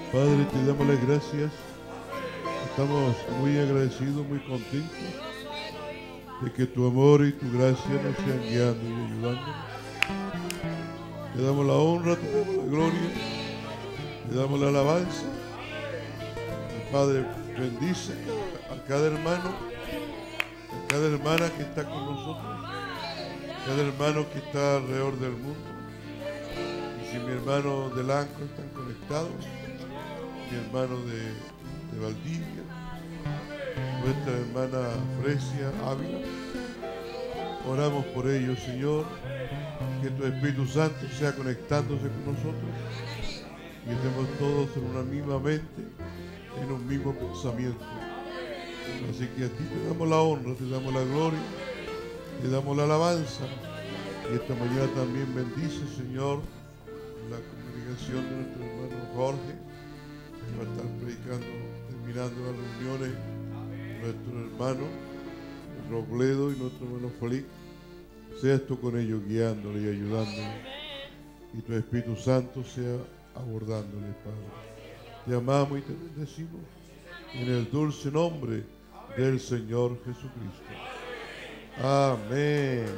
Padre, te damos las gracias. Estamos muy agradecidos, muy contentos de que tu amor y tu gracia nos sean guiando y ayudándonos. Te damos la honra, te damos la gloria, te damos la alabanza. Y Padre, bendice a cada hermano, a cada hermana que está con nosotros, cada hermano que está alrededor del mundo. Y si mi hermano del Anco están conectados, mi hermano de Valdivia, nuestra hermana Fresia Ávila, oramos por ellos, Señor, que tu Espíritu Santo sea conectándose con nosotros y estemos todos en una misma mente, en un mismo pensamiento. Así que a ti te damos la honra, te damos la gloria, te damos la alabanza. Y esta mañana también bendice, Señor, la congregación de nuestro hermano Jorge, que va a estar predicando, terminando las reuniones, nuestro hermano Robledo y nuestro hermano Felipe. Seas tú con ellos guiándole y ayudándole, y tu Espíritu Santo sea abordándole, Padre. Te amamos y te bendecimos en el dulce nombre del Señor Jesucristo. Amén.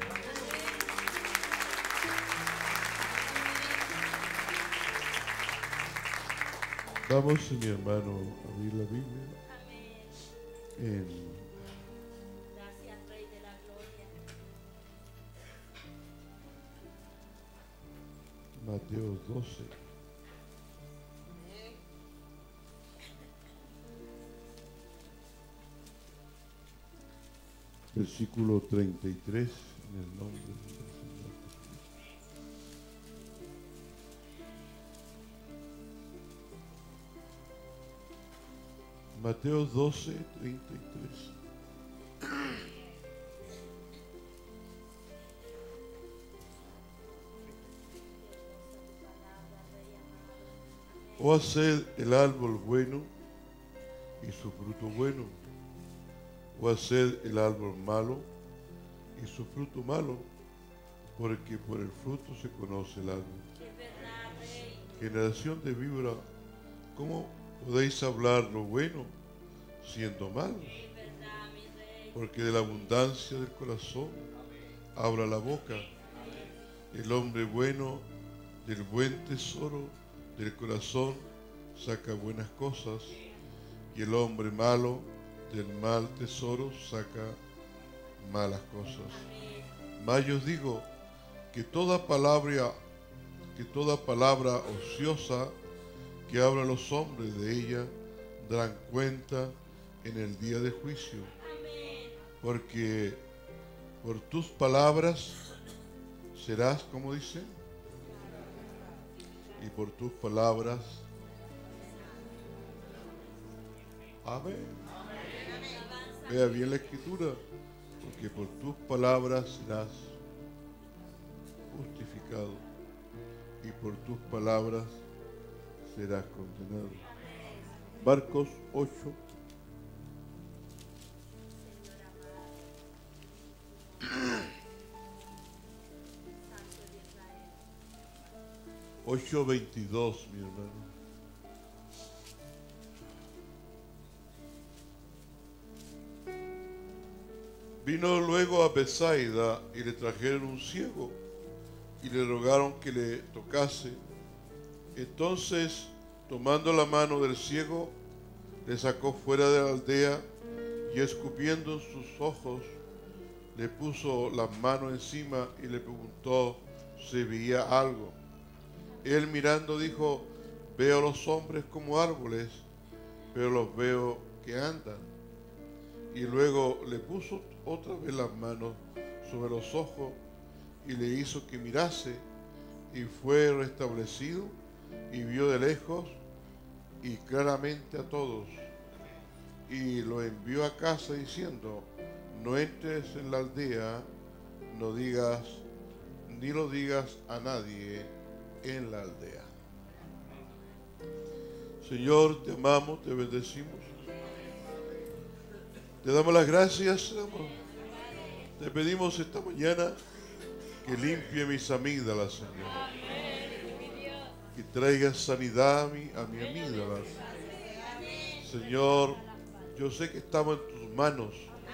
Vamos, mi hermano, a abrir la Biblia. Gracias, Rey de la Gloria. Mateo 12. Versículo 33, en el nombre del Señor Jesucristo. Mateo 12, 33. O haced el árbol bueno y su fruto bueno, o haced el árbol malo y su fruto malo, porque por el fruto se conoce el árbol. Generación de víbora, ¿cómo podéis hablar lo bueno siendo malos? Porque de la abundancia del corazón habla la boca. El hombre bueno del buen tesoro del corazón saca buenas cosas, y el hombre malo del mal tesoro saca malas cosas. Mas yo os digo que toda palabra ociosa que hablan los hombres de ella darán cuenta en el día de juicio, porque por tus palabras serás, como dice, y por tus palabras, amén. Vea bien la escritura, porque por tus palabras serás justificado y por tus palabras serás condenado. Marcos 8. Ocho 22, mi hermano. Vino luego a Betsaida y le trajeron un ciego y le rogaron que le tocase. Entonces, tomando la mano del ciego, le sacó fuera de la aldea y escupiendo en sus ojos, le puso las manos encima y le preguntó si veía algo. Él mirando dijo: veo a los hombres como árboles, pero los veo que andan. Y luego le puso otra vez las manos sobre los ojos y le hizo que mirase, y fue restablecido y vio de lejos y claramente a todos. Y lo envió a casa diciendo: no entres en la aldea, ni lo digas a nadie en la aldea. Señor, te amamos, te bendecimos. Te damos las gracias, amor. Te pedimos esta mañana que limpie mis amígdalas, Señor. que traiga sanidad a mi amígdala. Señor, yo sé que estamos en tus manos.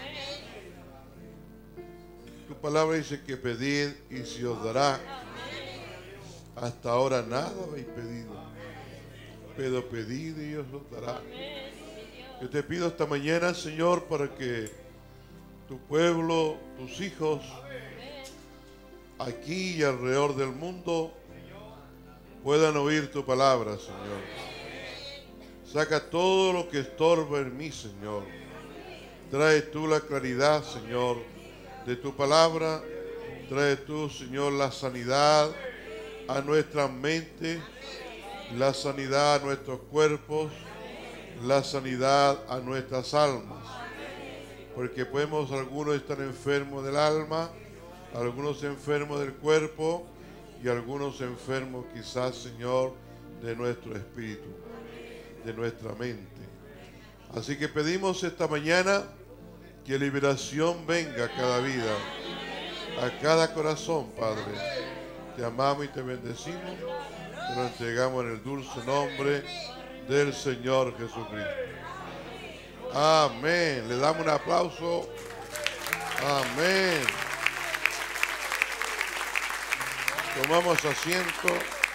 Tu palabra dice que pedid y se os dará. Hasta ahora nada habéis pedido, pero pedid y os lo dará. Yo te pido esta mañana, Señor, para que tu pueblo, tus hijos, aquí y alrededor del mundo, puedan oír tu palabra, Señor. Saca todo lo que estorba en mí, Señor. Trae tú la claridad, Señor, de tu palabra. Trae tú, Señor, la sanidad a nuestras mentes, la sanidad a nuestros cuerpos, la sanidad a nuestras almas. Porque podemos algunos estar enfermos del alma, algunos enfermos del cuerpo y algunos enfermos quizás, Señor, de nuestro espíritu, de nuestra mente. Así que pedimos esta mañana que liberación venga a cada vida, a cada corazón, Padre. Te amamos y te bendecimos, te lo entregamos en el dulce nombre del Señor Jesucristo. Amén. Le damos un aplauso. Amén. Tomamos asiento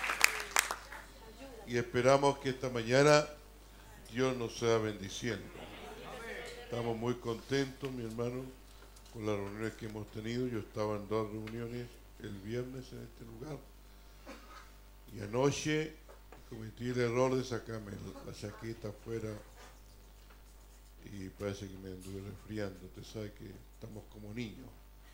y esperamos que esta mañana Dios nos sea bendiciendo. Estamos muy contentos, mi hermano, con las reuniones que hemos tenido. Yo estaba en 2 reuniones el viernes en este lugar y anoche cometí el error de sacarme la chaqueta afuera y parece que me anduve resfriando. Usted sabe que estamos como niños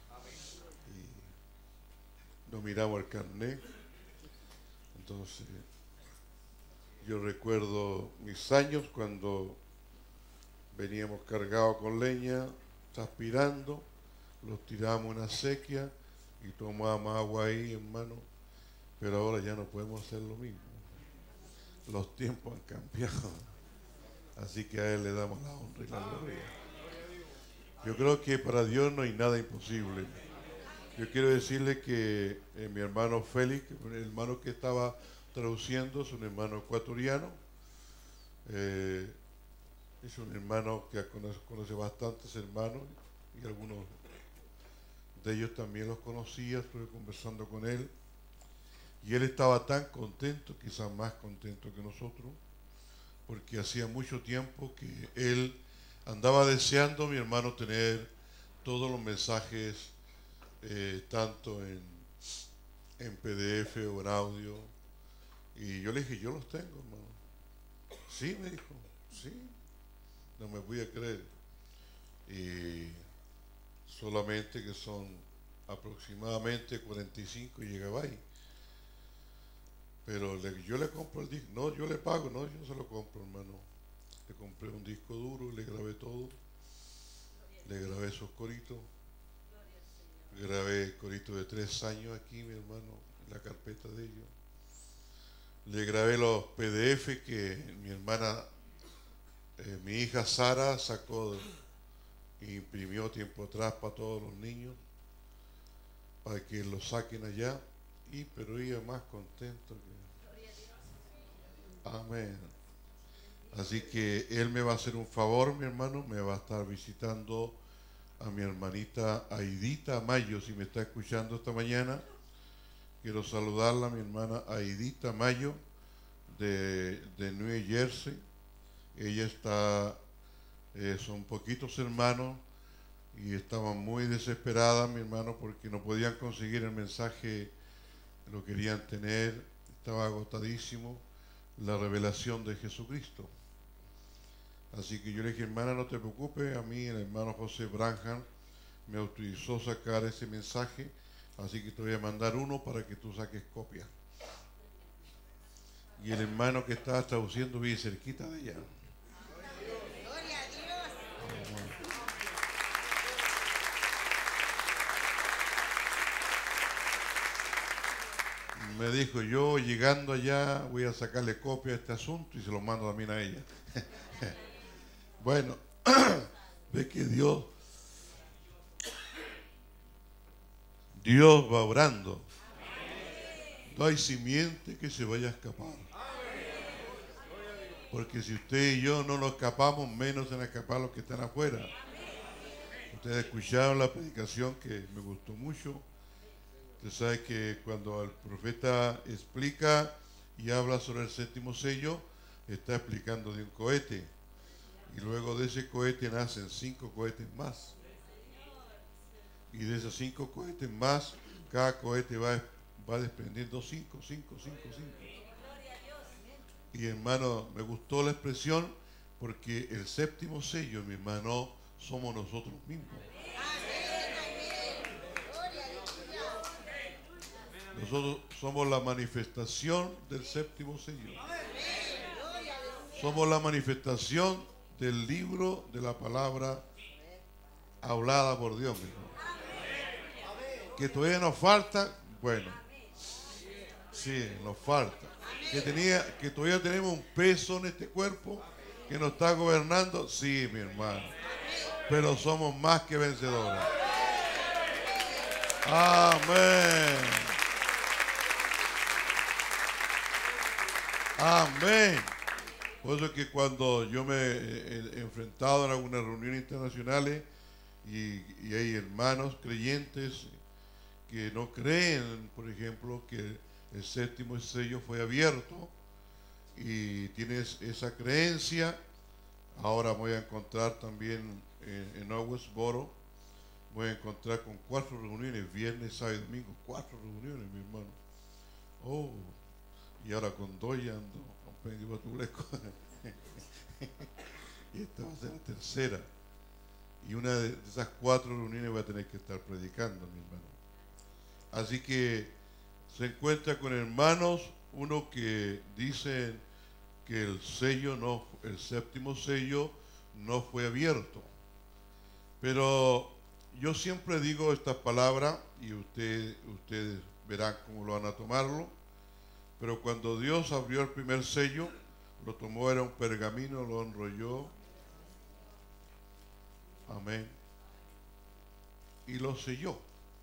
y no miramos el carnet. Entonces yo recuerdo mis años cuando veníamos cargados con leña, transpirando, los tiramos en una sequía y tomábamos agua ahí, hermano, pero ahora ya no podemos hacer lo mismo. Los tiempos han cambiado, así que a Él le damos la honra y la gloria. Yo creo que para Dios no hay nada imposible. Yo quiero decirle que mi hermano Félix, el hermano que estaba traduciendo, es un hermano ecuatoriano, es un hermano que conoce bastantes hermanos y algunos de ellos también los conocía, estuve conversando con él y él estaba tan contento, quizás más contento que nosotros, porque hacía mucho tiempo que él andaba deseando, mi hermano, tener todos los mensajes, tanto en PDF o en audio, y yo le dije, yo los tengo, hermano. Sí, me dijo, sí, no me voy a creer. Y solamente que son aproximadamente 45 GB. Pero yo le compro el disco, no, yo le pago, no, yo no se lo compro, hermano. Le compré un disco duro, le grabé todo, le grabé esos coritos, grabé coritos de 3 años aquí, mi hermano, en la carpeta de ellos. Le grabé los PDF que mi hermana, mi hija Sara sacó e imprimió tiempo atrás para todos los niños, para que los saquen allá, pero iba más contento que... Amén. Así que él me va a hacer un favor, mi hermano, me va a estar visitando a mi hermanita Aidita Mayo, si me está escuchando esta mañana. Quiero saludarla, mi hermana Aidita Mayo, de New Jersey. Ella está, son poquitos hermanos y estaban muy desesperadas, mi hermano, porque no podían conseguir el mensaje, lo querían tener, estaba agotadísimo, la revelación de Jesucristo. Así que yo le dije, hermana, no te preocupes, a mí el hermano José Branham me autorizó sacar ese mensaje, así que te voy a mandar uno para que tú saques copia. Y el hermano que estaba traduciendo vive cerquita de ella. Gloria a Dios. Me dijo, yo llegando allá voy a sacarle copia a este asunto y se lo mando también a ella. Bueno, ve que Dios va obrando. No hay simiente que se vaya a escapar. Porque si usted y yo no nos escapamos, menos se van a escapar los que están afuera. Ustedes escucharon la predicación que me gustó mucho. Usted sabe que cuando el profeta explica y habla sobre el séptimo sello, está explicando de un cohete. Y luego de ese cohete nacen 5 cohetes más. Y de esos 5 cohetes más, cada cohete va desprendiendo 5. Y hermano, me gustó la expresión porque el séptimo sello, mi hermano, somos nosotros mismos. Nosotros somos la manifestación del séptimo sello. Somos la manifestación del libro de la palabra hablada por Dios, mi hermano. Que todavía nos falta, bueno, sí, nos falta. Que todavía tenemos un peso en este cuerpo que nos está gobernando, sí, mi hermano. Pero somos más que vencedores. Amén. Amén. Por eso es que cuando yo me he enfrentado en algunas reuniones internacionales y hay hermanos creyentes que no creen, por ejemplo, que el séptimo sello fue abierto y tienes esa creencia. Ahora voy a encontrar también en Owensboro, voy a encontrar con 4 reuniones, viernes, sábado y domingo, 4 reuniones, mi hermano. Oh, y ahora con 2 ya ando, con Penny Batuleco. Y esta va a ser la tercera. Y una de esas 4 reuniones voy a tener que estar predicando, mi hermano. Así que se encuentra con hermanos, uno que dicen que el séptimo sello no fue abierto. Pero yo siempre digo estas palabras y ustedes verán cómo lo van a tomarlo. Pero cuando Dios abrió el primer sello, lo tomó, era un pergamino, lo enrolló. Amén. Y lo selló.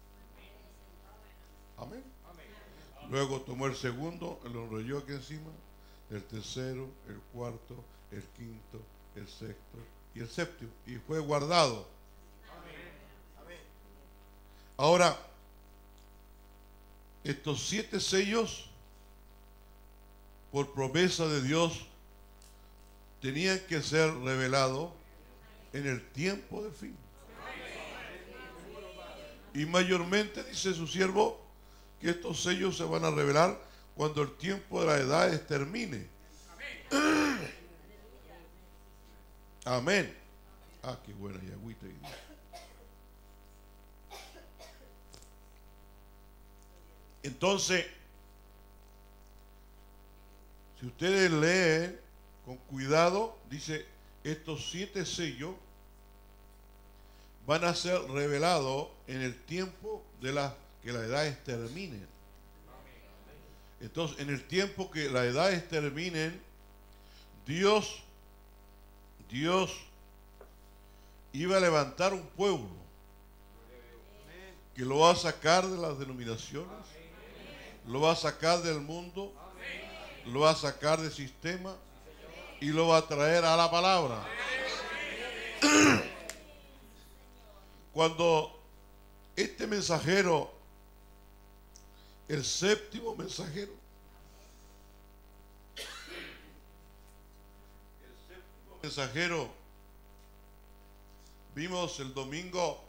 Amén. Luego tomó el segundo, lo enrolló aquí encima, el tercero, el cuarto, el quinto, el sexto y el séptimo. Y fue guardado. Ahora, estos 7 sellos, por promesa de Dios, tenían que ser revelados en el tiempo de fin. Y mayormente, dice su siervo, que estos sellos se van a revelar cuando el tiempo de las edades termine. Amén. Ah, qué buena y agüita. Entonces, si ustedes leen con cuidado, dice, estos 7 sellos van a ser revelados en el tiempo de que las edades terminen. Entonces, en el tiempo que las edades terminen, Dios iba a levantar un pueblo que lo va a sacar de las denominaciones, lo va a sacar del mundo, lo va a sacar del sistema y lo va a traer a la palabra. Cuando este mensajero, el séptimo mensajero, vimos el domingo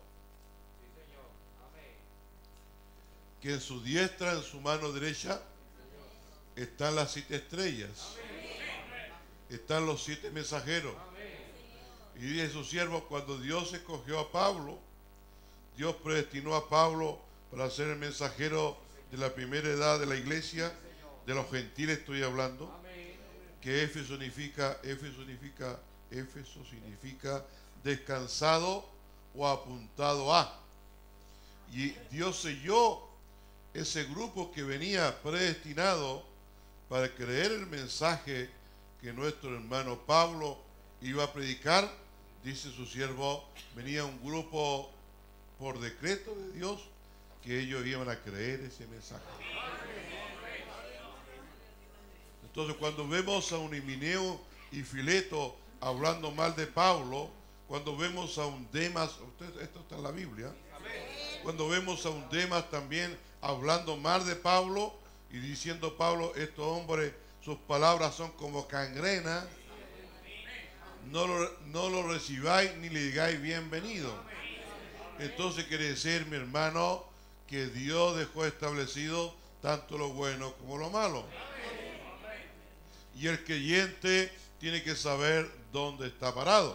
que en su diestra, en su mano derecha, están las 7 estrellas, están los 7 mensajeros. Y dice su siervo, cuando Dios escogió a Pablo, Dios predestinó a Pablo para ser el mensajero de la primera edad de la iglesia, de los gentiles estoy hablando, que Éfeso significa descansado o apuntado a. Y Dios selló ese grupo que venía predestinado para creer el mensaje que nuestro hermano Pablo iba a predicar. Dice su siervo, venía un grupo por decreto de Dios que ellos iban a creer ese mensaje. Entonces, cuando vemos a un Himeneo y Fileto hablando mal de Pablo, cuando vemos a un Demas, esto está en la Biblia, cuando vemos a un Demas también hablando mal de Pablo y diciendo Pablo, estos hombres, sus palabras son como cangrena, no lo recibáis ni le digáis bienvenido. Entonces quiere decir, mi hermano, que Dios dejó establecido tanto lo bueno como lo malo. Y el creyente tiene que saber dónde está parado.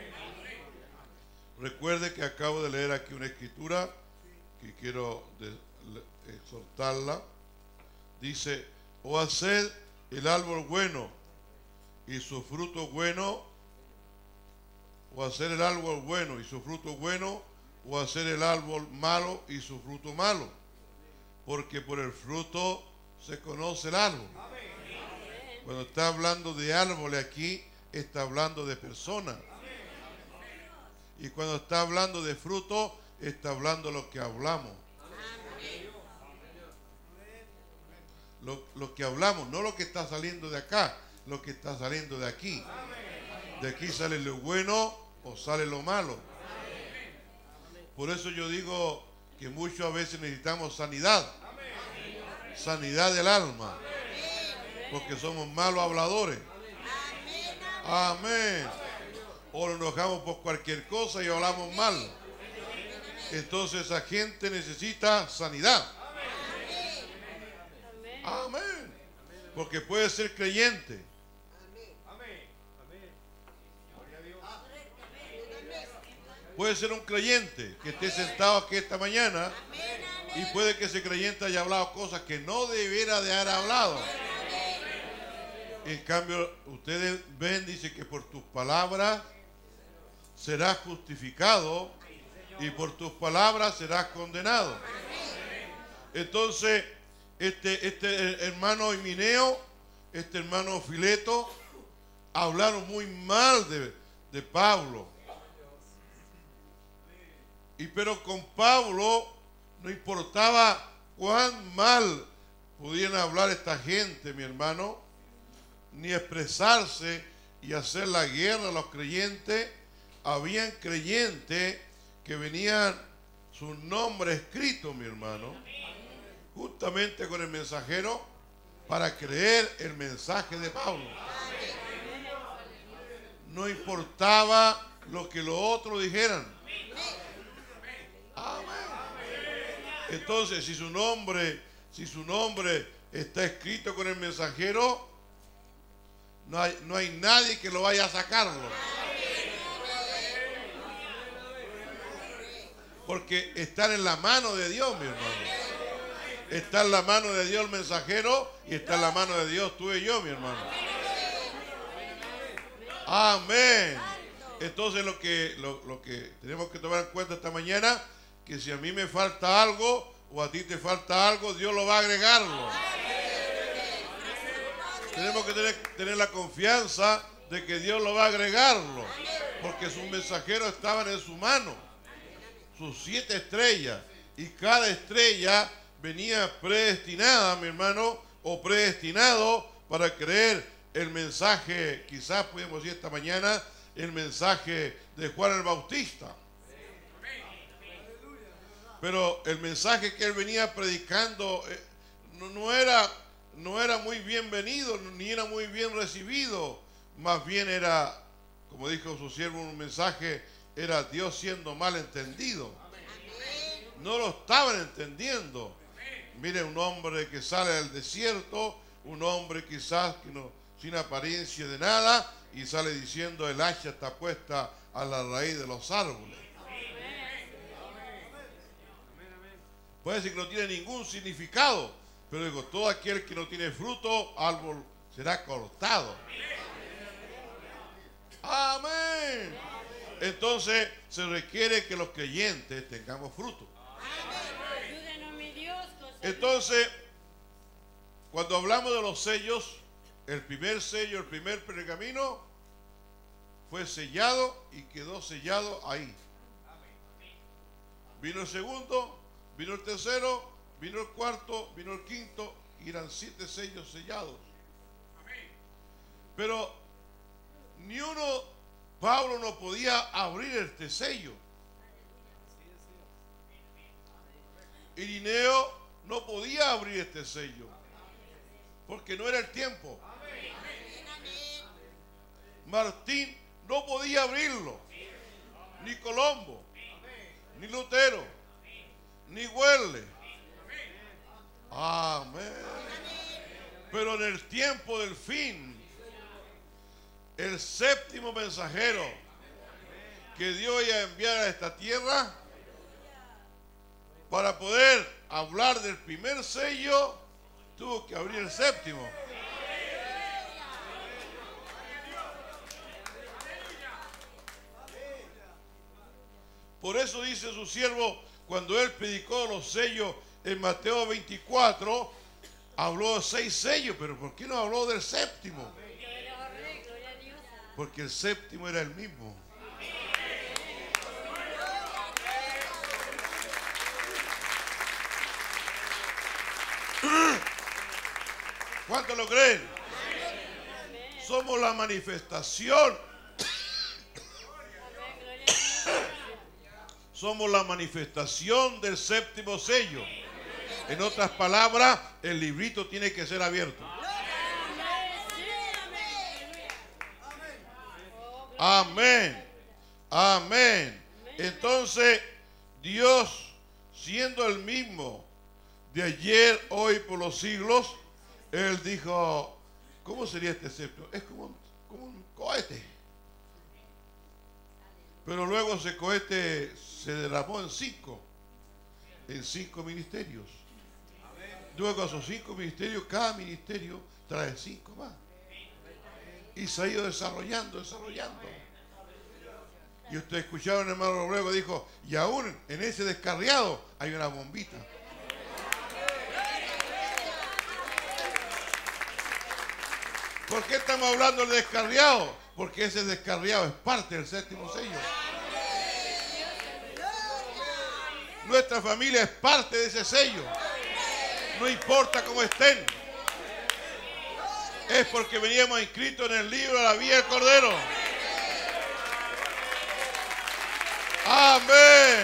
Recuerde que acabo de leer aquí una escritura que quiero exhortarla. Dice, o haced el árbol bueno y su fruto bueno, o hacer el árbol bueno y su fruto bueno, o hacer el árbol malo y su fruto malo. Porque por el fruto se conoce el árbol. Cuando está hablando de árboles aquí, está hablando de personas. Y cuando está hablando de fruto, está hablando de lo que hablamos. Lo que hablamos, no lo que está saliendo de acá, lo que está saliendo de aquí. De aquí sale lo bueno o sale lo malo. Por eso yo digo que muchas a veces necesitamos sanidad. Sanidad del alma. Porque somos malos habladores. Amén. O nos enojamos por cualquier cosa y hablamos mal. Entonces esa gente necesita sanidad. Amén. Porque puede ser creyente. Puede ser un creyente que esté sentado aquí esta mañana y puede que ese creyente haya hablado cosas que no debiera de haber hablado. En cambio, ustedes ven, dice que por tus palabras serás justificado y por tus palabras serás condenado. Entonces, este hermano Himeneo, este hermano Fileto, hablaron muy mal de Pablo. Pero con Pablo no importaba cuán mal pudieran hablar esta gente, mi hermano, ni expresarse y hacer la guerra a los creyentes. Habían creyentes que venían su nombre escrito, mi hermano, justamente con el mensajero para creer el mensaje de Pablo. No importaba lo que los otros dijeran. Amén. Entonces, si su nombre está escrito con el mensajero, no hay nadie que lo vaya a sacarlo. Porque está en la mano de Dios, mi hermano. Está en la mano de Dios el mensajero y está en la mano de Dios tú y yo, mi hermano. Amén. Entonces lo que tenemos que tomar en cuenta esta mañana, que si a mí me falta algo o a ti te falta algo, Dios lo va a agregarlo. Tenemos que tener la confianza de que Dios lo va a agregarlo, porque sus mensajeros estaban en su mano, sus 7 estrellas, y cada estrella venía predestinada, mi hermano, o predestinado para creer el mensaje, quizás podemos decir esta mañana, el mensaje de Juan el Bautista. Pero el mensaje que él venía predicando no era muy bienvenido, ni era muy bien recibido. Más bien era, como dijo su siervo, un mensaje, era Dios siendo mal entendido. No lo estaban entendiendo. Mire, un hombre que sale del desierto, un hombre quizás que sin apariencia de nada, y sale diciendo el hacha está puesta a la raíz de los árboles. Puede decir que no tiene ningún significado, pero digo, todo aquel que no tiene fruto, árbol será cortado. Amén. Entonces se requiere que los creyentes tengamos fruto. Entonces, cuando hablamos de los sellos, el primer sello, el primer pergamino fue sellado y quedó sellado ahí. Vino el segundo, vino el tercero, vino el cuarto, vino el quinto, y eran 7 sellos sellados. Pero Pablo no podía abrir este sello. Irineo no podía abrir este sello porque no era el tiempo. Martín no podía abrirlo, ni Colombo, ni Lutero, ni Wesley. Amén. Pero en el tiempo del fin, el séptimo mensajero que Dios iba a enviar a esta tierra para poder hablar del primer sello, tuvo que abrir el séptimo. Por eso dice su siervo, cuando él predicó los sellos en Mateo 24, habló de 6 sellos, pero ¿por qué no habló del séptimo? Porque el séptimo era el mismo. ¿Cuántos lo creen? Somos la manifestación. Somos la manifestación del séptimo sello. En otras palabras, el librito tiene que ser abierto. Amén. Amén. Entonces, Dios, siendo el mismo de ayer, hoy, por los siglos, Él dijo, ¿cómo sería este séptimo? Es como un cohete. Pero luego ese cohete se derramó en 5 ministerios. Luego a esos 5 ministerios, cada ministerio trae 5 más. Y se ha ido desarrollando. Y usted escucharon, hermano Robledo, dijo, y aún en ese descarriado hay una bombita. ¿Por qué estamos hablando del descarriado? Porque ese descarriado es parte del séptimo sello. Nuestra familia es parte de ese sello. No importa cómo estén. Es porque veníamos inscritos en el libro de la vida del Cordero. Amén.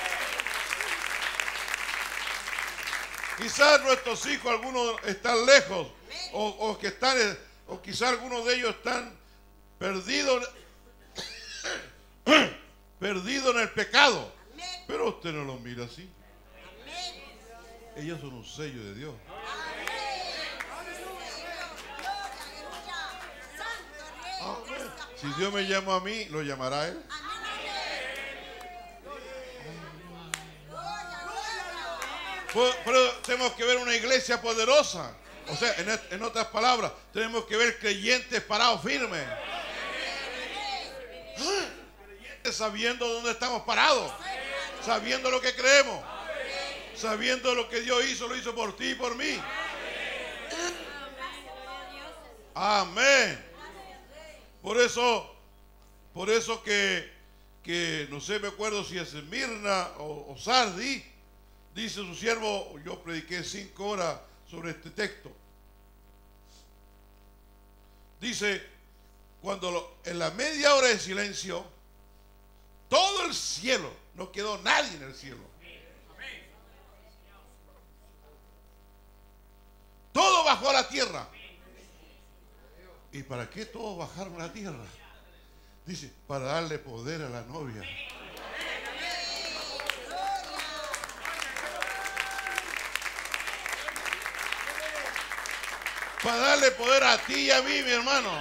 Quizás nuestros hijos, algunos están lejos, o quizás algunos de ellos están perdidos en el pecado. Pero usted no los mira así. Ellos son un sello de Dios. Amén. Si Dios me llama a mí, ¿lo llamará Él? Pero tenemos que ver una iglesia poderosa. O sea, en otras palabras, tenemos que ver creyentes parados firmes. Sabiendo dónde estamos parados. Sabiendo lo que creemos. Sabiendo lo que Dios hizo, lo hizo por ti y por mí. Amén. Por eso que no sé, me acuerdo si es Esmirna o Sardi, dice su siervo, yo prediqué 5 horas sobre este texto. Dice, en la media hora de silencio, todo el cielo, no quedó nadie en el cielo. Todo bajó a la tierra. ¿Y para qué todos bajaron a la tierra? Dice, para darle poder a la novia. Para darle poder a ti y a mí, mi hermano.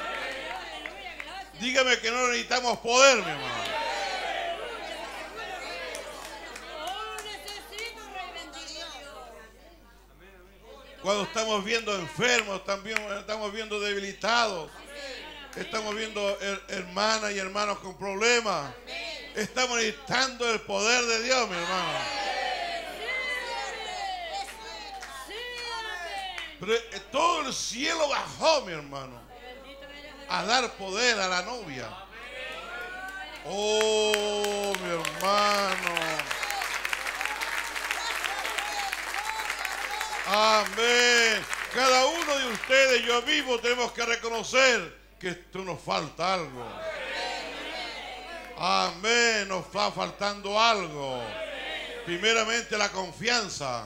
Dígame que no necesitamos poder, mi hermano. Cuando estamos viendo enfermos, estamos viendo debilitados, estamos viendo hermanas y hermanos con problemas, estamos necesitando el poder de Dios, mi hermano. Pero todo el cielo bajó, mi hermano, a dar poder a la novia. Oh, mi hermano. Amén. Cada uno de ustedes ustedes, yo mismo, tenemos que reconocer que esto nos falta algo. Amén, nos está faltando algo. Primeramente la confianza.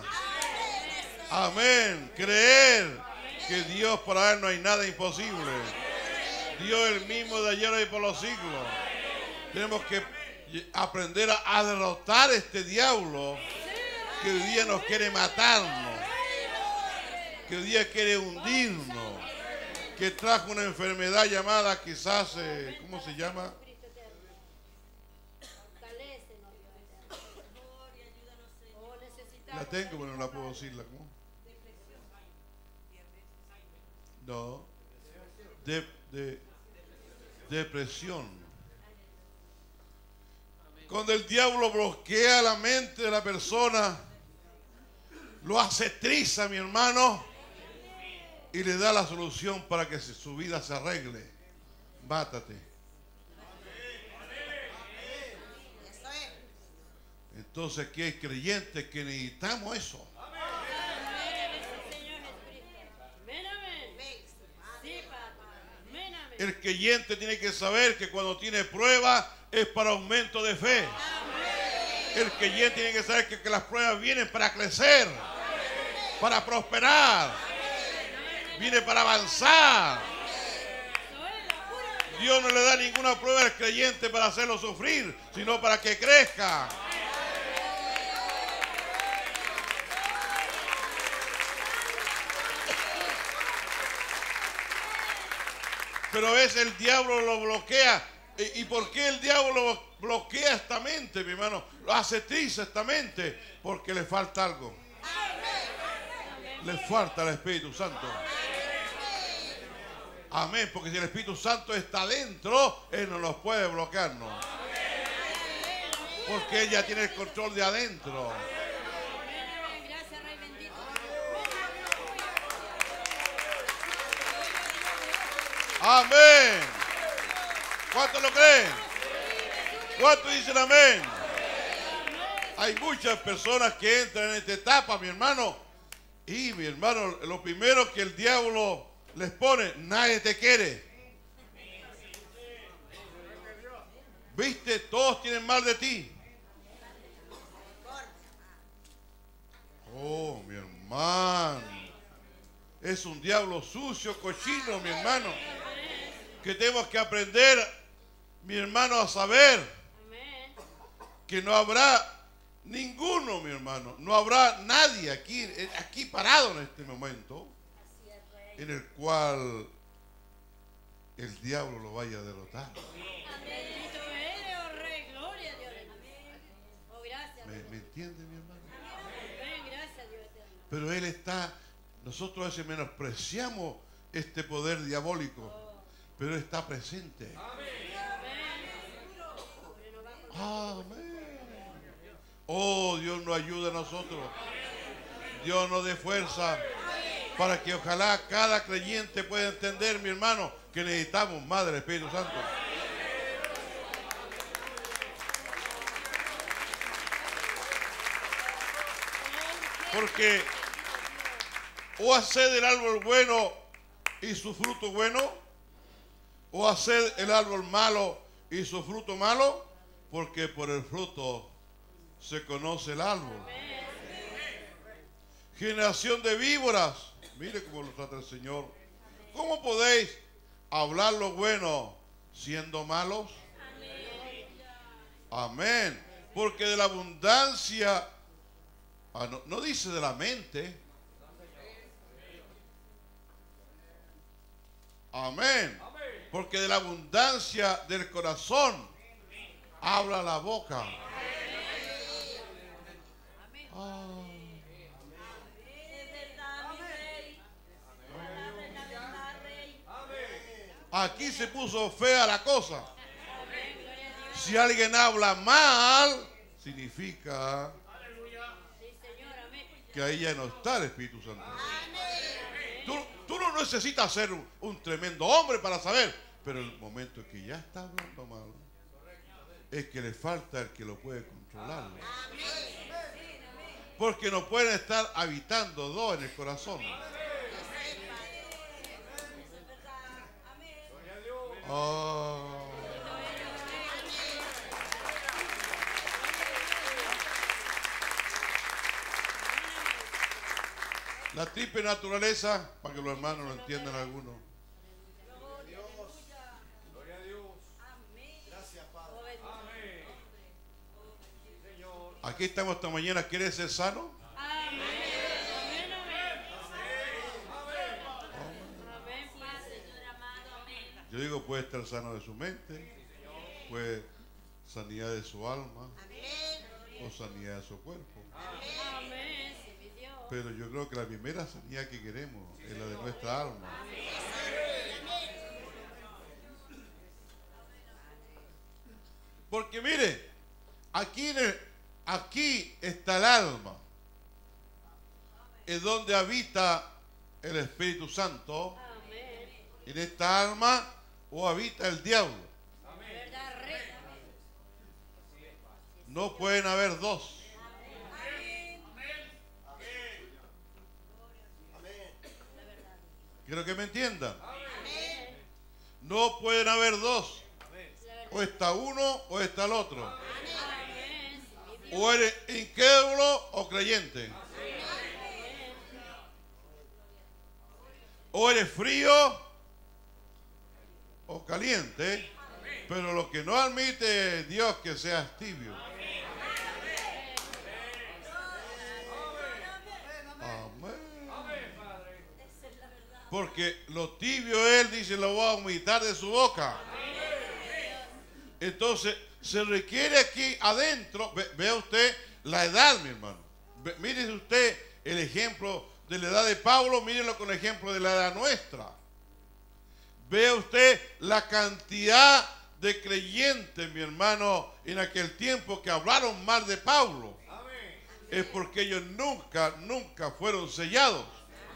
Amén, creer que Dios, para Él no hay nada imposible. Dios es el mismo de ayer y por los siglos. Tenemos que aprender a derrotar este diablo que hoy día nos quiere matarnos, que hoy día quiere hundirnos, que trajo una enfermedad llamada quizás, ¿cómo se llama? La tengo, pero no la puedo decirla. ¿Cómo? No. Depresión. Cuando el diablo bloquea la mente de la persona, lo hace triza, mi hermano, y le da la solución para que su vida se arregle. Mátate. Entonces aquí hay creyentes que necesitamos eso. El creyente tiene que saber que cuando tiene pruebas es para aumento de fe. El creyente tiene que saber que las pruebas vienen para crecer, para prosperar, viene para avanzar. Dios no le da ninguna prueba al creyente para hacerlo sufrir, sino para que crezca. Pero a veces el diablo lo bloquea. ¿Y por qué el diablo bloquea esta mente, mi hermano? Lo hace triza esta mente. Porque le falta algo. Le falta el Espíritu Santo. Amén. Porque si el Espíritu Santo está dentro, Él no nos puede bloquearnos. Porque Él ya tiene el control de adentro. Amén. ¿Cuántos lo creen? ¿Cuántos dicen amén? Hay muchas personas que entran en esta etapa, mi hermano. Y mi hermano, lo primero que el diablo les pone, nadie te quiere. ¿Viste? Todos tienen mal de ti. Oh, mi hermano. Es un diablo sucio, cochino, mi hermano. Que tenemos que aprender, mi hermano, a saber que no habrá ninguno, mi hermano, no habrá nadie aquí parado en este momento en el cual el diablo lo vaya a derrotar. ¿Me entiende, mi hermano? Pero él está, nosotros a veces menospreciamos este poder diabólico. Pero Él está presente. Amén. Oh, Dios nos ayuda a nosotros. Dios nos dé fuerza para que ojalá cada creyente pueda entender, mi hermano, que necesitamos más del Espíritu Santo. Porque o hacer del árbol bueno y su fruto bueno, o hacer el árbol malo y su fruto malo, porque por el fruto se conoce el árbol. Generación de víboras, mire cómo lo trata el Señor. ¿Cómo podéis hablar lo bueno siendo malos? Amén. Porque de la abundancia, no dice de la mente. Amén. Porque de la abundancia del corazón habla la boca. Aquí se puso fea la cosa. Si alguien habla mal, significa que ahí ya no está el Espíritu Santo. Tú no necesitas ser un tremendo hombre para saber, pero el momento en que ya está hablando mal, es que le falta el que lo puede controlar. Porque no pueden estar habitando dos en el corazón. La triple naturaleza, para que los hermanos lo entiendan algunos. Gloria a Dios. Gracias, Padre. Amén. Aquí estamos esta mañana. ¿Quieres ser sano? Yo digo, puede estar sano de su mente, puede sanidad de su alma o sanidad de su cuerpo. Pero yo creo que la primera sanidad que queremos es la de nuestra alma. Porque mire, aquí está el alma, es donde habita el Espíritu Santo. En esta alma o habita el diablo. No pueden haber dos. Quiero que me entiendan. No pueden haber dos. O está uno o está el otro. O eres incrédulo o creyente. O eres frío o caliente, pero lo que no admite Dios que seas tibio. Amén. Porque lo tibio Él dice lo va a vomitar de su boca. Entonces se requiere aquí adentro, vea usted la edad, mi hermano. Mire usted el ejemplo de la edad de Pablo, mírenlo con el ejemplo de la edad nuestra. Vea usted la cantidad de creyentes, mi hermano, en aquel tiempo que hablaron mal de Pablo. Amén. Es porque ellos nunca fueron sellados.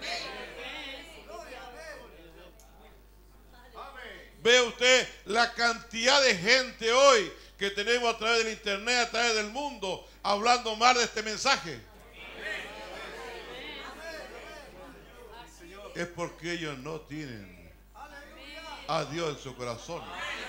Amén. Vea usted la cantidad de gente hoy que tenemos a través del internet, a través del mundo, hablando mal de este mensaje. Es porque ellos no tienen a Dios en su corazón.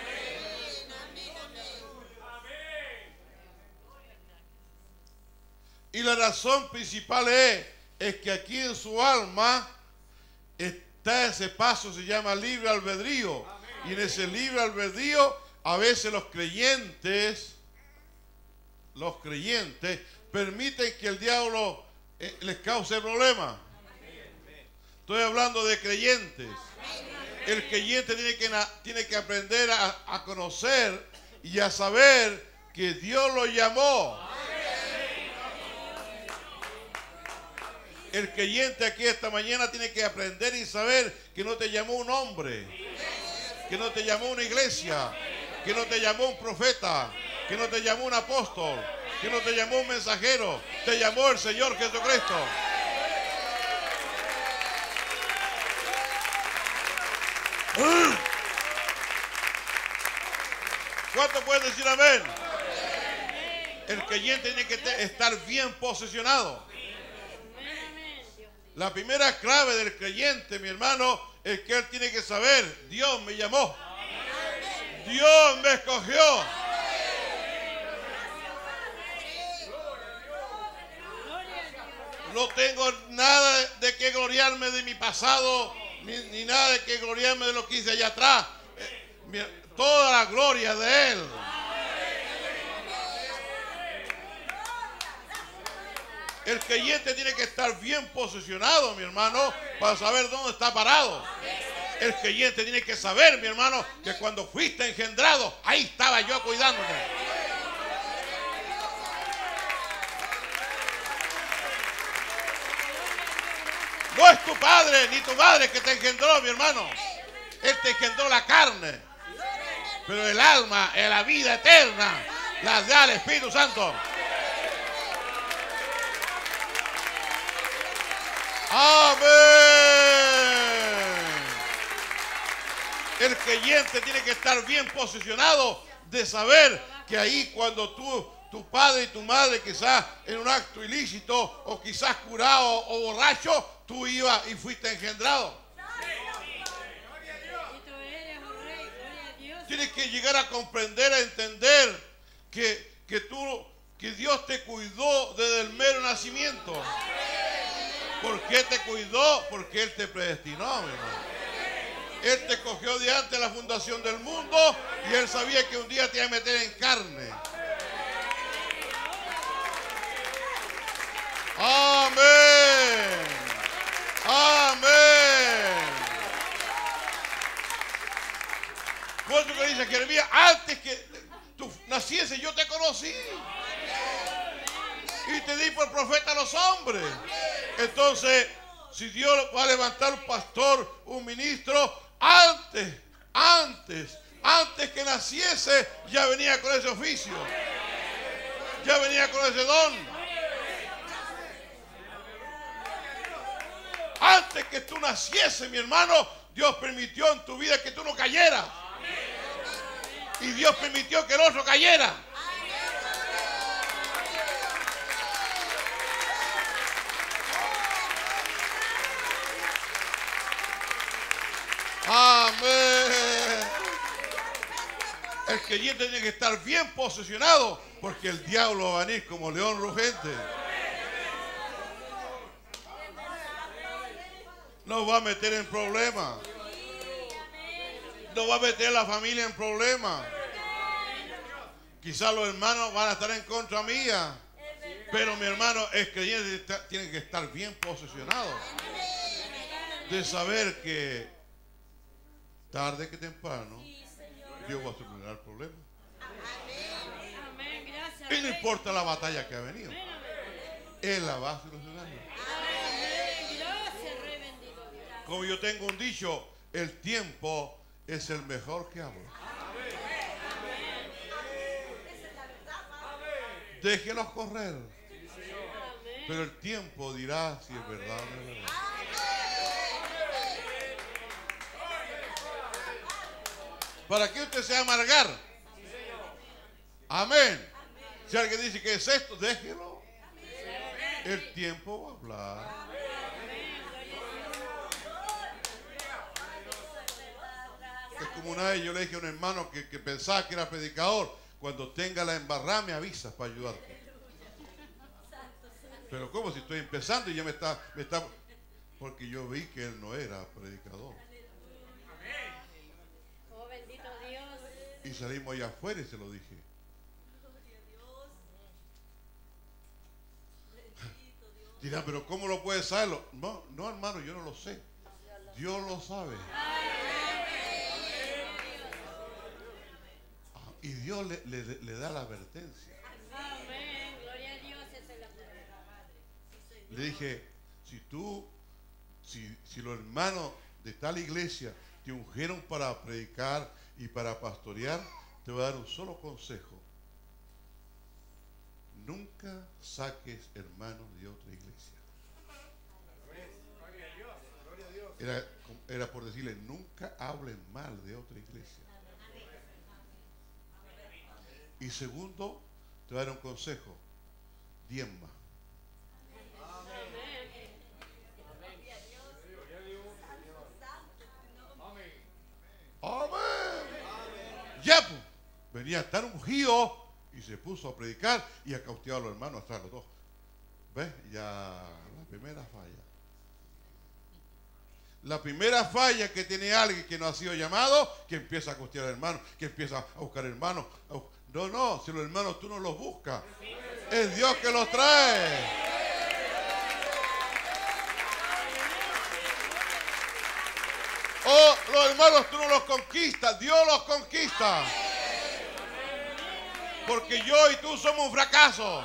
Y la razón principal es que aquí en su alma está ese paso, se llama libre albedrío. Y en ese libre albedrío a veces los creyentes permiten que el diablo les cause problemas. Estoy hablando de creyentes. El creyente tiene que aprender a conocer y a saber que Dios lo llamó. El creyente aquí esta mañana tiene que aprender y saber que no te llamó un hombre, que no te llamó una iglesia, que no te llamó un profeta, que no te llamó un apóstol, que no te llamó un mensajero, te llamó el Señor Jesucristo. ¿Cuánto pueden decir amén? El creyente tiene que estar bien posicionado. La primera clave del creyente, mi hermano, es que él tiene que saber: Dios me llamó, Dios me escogió. No tengo nada de que gloriarme de mi pasado, ni nada de que gloriarme de lo que hice allá atrás. Toda la gloria de Él. El creyente tiene que estar bien posicionado, mi hermano, para saber dónde está parado. El creyente tiene que saber, mi hermano, que cuando fuiste engendrado, ahí estaba yo cuidándote. No es tu padre ni tu madre que te engendró, mi hermano. Él te engendró la carne. Pero el alma, la vida eterna, la da el Espíritu Santo. Amén. El creyente tiene que estar bien posicionado de saber que ahí cuando tu padre y tu madre quizás en un acto ilícito o quizás curado o borracho, tú ibas y fuiste engendrado. Tienes que llegar a comprender, a entender que Dios te cuidó desde el mero nacimiento. ¿Por qué te cuidó? Porque Él te predestinó, mi hermano. Él te escogió de antes de la fundación del mundo y Él sabía que un día te iba a meter en carne. Amén. Amén. Por eso que dice Jeremías, antes que tú naciese yo te conocí. Y te di por profeta a los hombres. Entonces, si Dios va a levantar un pastor, un ministro, antes que naciese, ya venía con ese oficio. Ya venía con ese don. Antes que tú naciese, mi hermano, Dios permitió en tu vida que tú no cayeras. Y Dios permitió que el otro cayera. Amén. El creyente tiene que estar bien posicionado porque el diablo va a venir como león rugente. Nos va a meter en problemas. Nos va a meter a la familia en problemas. Quizás los hermanos van a estar en contra mía. Pero mi hermano, el creyente tiene que estar bien posicionado. De saber que tarde que temprano Dios va a solucionar el problema. Y no importa la batalla que ha venido, Él la va a solucionar. Como yo tengo un dicho, el tiempo es el mejor que habla. Déjelos correr, pero el tiempo dirá si es verdad o no es verdad. ¿Para qué usted se va a amargar? Amén. Si alguien dice que es esto, déjelo. El tiempo va a hablar. Es como una vez yo le dije a un hermano que pensaba que era predicador: cuando tenga la embarrada me avisas para ayudarte. Pero ¿cómo si estoy empezando y ya me está? Porque yo vi que él no era predicador. Y salimos allá afuera y se lo dije. Dirán, pero ¿cómo lo puedes saberlo? No, hermano, yo no lo sé. Dios lo sabe. Y Dios le da la advertencia. Le dije, si los hermanos de tal iglesia te ungieron para predicar y para pastorear, te voy a dar un solo consejo: nunca saques hermanos de otra iglesia. Era por decirle, nunca hablen mal de otra iglesia. Y segundo, te voy a dar un consejo: diezma. Amén. Ya pues, venía tan ungido y se puso a predicar y a cautivar a los hermanos atrás los dos. ¿Ves? Ya la primera falla. La primera falla que tiene alguien que no ha sido llamado, que empieza a cautivar a hermanos, que empieza a buscar hermanos. No, si los hermanos tú no los buscas, es Dios que los trae. Oh, los hermanos tú no los conquistas, Dios los conquista. Porque yo y tú somos un fracaso.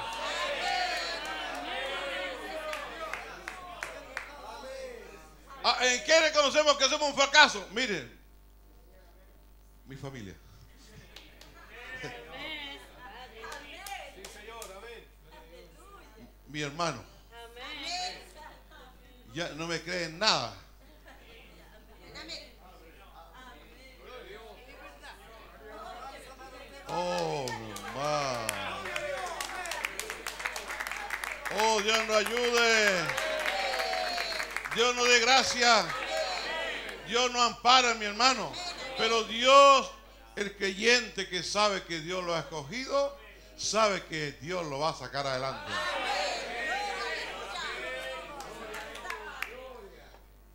¿En qué reconocemos que somos un fracaso? Miren, mi familia. Mi hermano. Ya no me creen nada. Oh, man. Oh, Dios nos ayude. Dios nos dé gracia. Dios nos ampara, mi hermano. Pero Dios, el creyente que sabe que Dios lo ha escogido, sabe que Dios lo va a sacar adelante.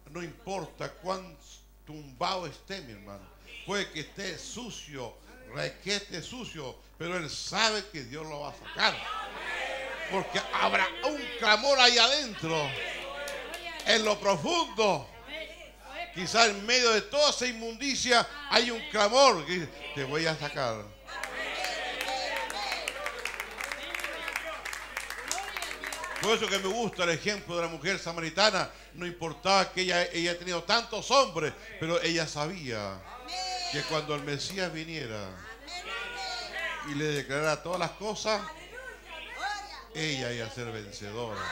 no importa cuán tumbado esté, mi hermano. Puede que esté sucio, requete sucio, pero él sabe que Dios lo va a sacar. Porque habrá un clamor ahí adentro, en lo profundo. Quizás en medio de toda esa inmundicia hay un clamor que dice, te voy a sacar. Por eso que me gusta el ejemplo de la mujer samaritana. No importaba que ella ha tenido tantos hombres, pero ella sabía que cuando el Mesías viniera y le declarara todas las cosas, ella iba a ser vencedora.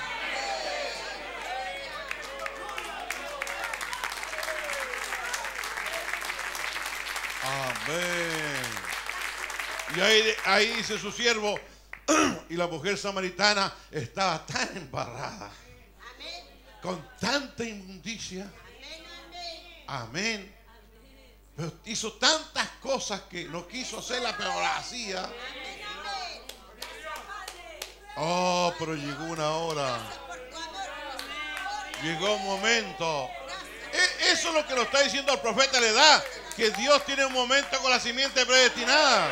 Amén. Y ahí dice su siervo, y la mujer samaritana estaba tan embarrada, con tanta inmundicia. Amén. Pero hizo tantas cosas que no quiso hacerla, pero la hacía. Oh, pero llegó una hora. Llegó un momento. Eso es lo que nos está diciendo el profeta, le da que Dios tiene un momento con la simiente predestinada.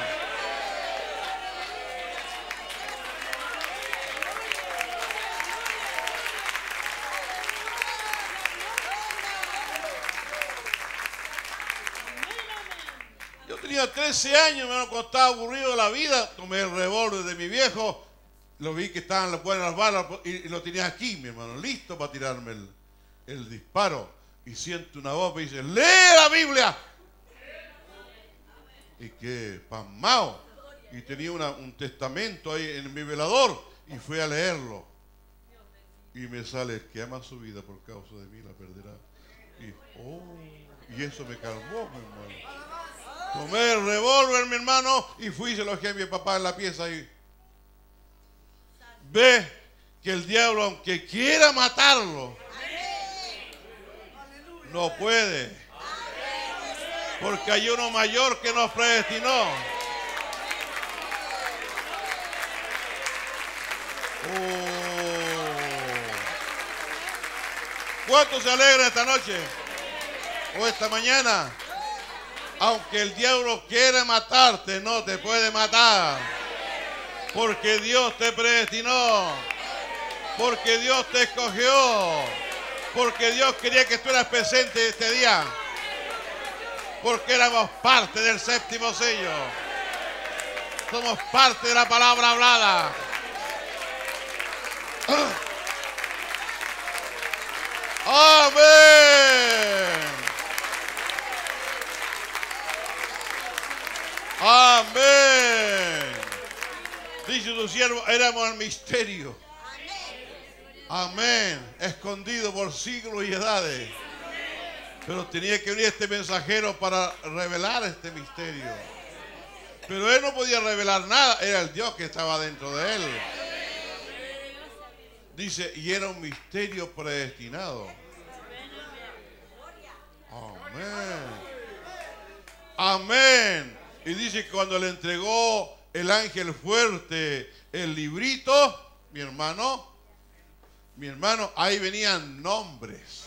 Yo tenía 13 años, cuando estaba aburrido de la vida, tomé el revólver de mi viejo, lo vi que estaban las buenas balas y lo tenía aquí, mi hermano, listo para tirarme el disparo. Y siento una voz que dice, lee la Biblia. Y que pasmado. Y tenía un testamento ahí en mi velador y fui a leerlo. Y me sale, el que ama su vida por causa de mí la perderá. Y eso me calmó, mi hermano. Tomé el revólver, mi hermano, y fui y se lo dejé a mi papá en la pieza y ve que el diablo, aunque quiera matarlo, no puede. Porque hay uno mayor que nos predestinó. ¿Cuántos se alegran esta noche? ¿O esta mañana? Aunque el diablo quiera matarte, no te puede matar. Porque Dios te predestinó. Porque Dios te escogió. Porque Dios quería que tú eras presente este día. Porque éramos parte del séptimo sello. Somos parte de la palabra hablada. Amén. Amén. Dice tu siervo, éramos el misterio. Amén. Escondido por siglos y edades. Pero tenía que venir este mensajero para revelar este misterio. Pero él no podía revelar nada. Era el Dios que estaba dentro de él. Dice, y era un misterio predestinado. Amén. Amén. Y dice que cuando le entregó el ángel fuerte el librito, mi hermano, ahí venían nombres.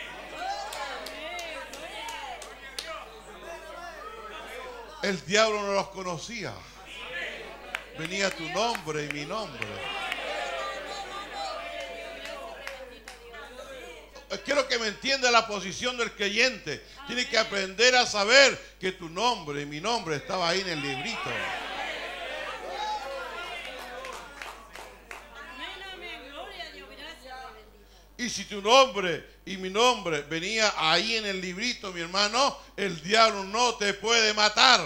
El diablo no los conocía. Venía tu nombre y mi nombre. Quiero que me entienda la posición del creyente. Tiene que aprender a saber que tu nombre y mi nombre estaba ahí en el librito. Y si tu nombre y mi nombre venía ahí en el librito, mi hermano, el diablo no te puede matar.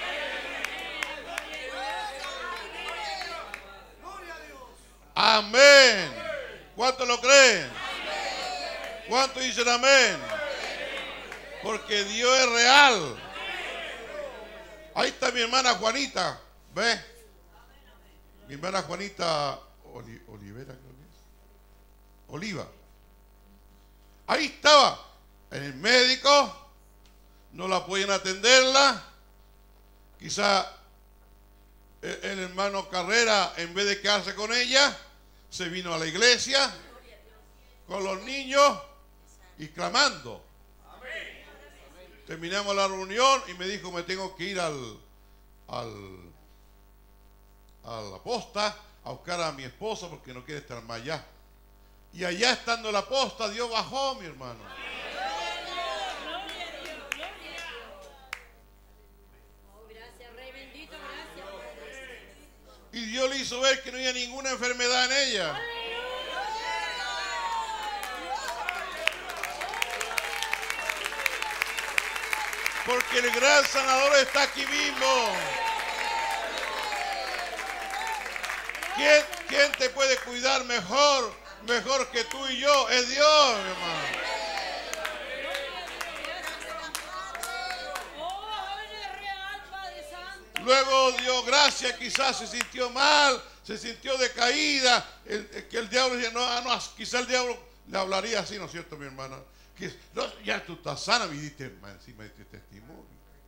Amén. ¿Cuántos lo creen? ¿Cuántos dicen amén? Porque Dios es real. Ahí está mi hermana Juanita. ¿Ve? Mi hermana Juanita Olivera, creo que es. Oliva. Ahí estaba. En el médico. No la pueden atenderla. Quizá el hermano Carrera, en vez de quedarse con ella, se vino a la iglesia con los niños y clamando. Terminamos la reunión y me dijo, me tengo que ir a la posta a buscar a mi esposa porque no quiere estar más allá. Y allá estando en la posta, Dios bajó, mi hermano. Gracias, Rey bendito, gracias. Y Dios le hizo ver que no había ninguna enfermedad en ella. Porque el gran sanador está aquí mismo. ¿Quién te puede cuidar mejor que tú y yo? Es Dios, mi hermano. Luego dio gracias, quizás se sintió mal, se sintió decaída. Que el diablo decía, quizás el diablo le hablaría así, ¿no es cierto, mi hermana? Que, no, ya tú estás sana, me diste encima de este testimonio.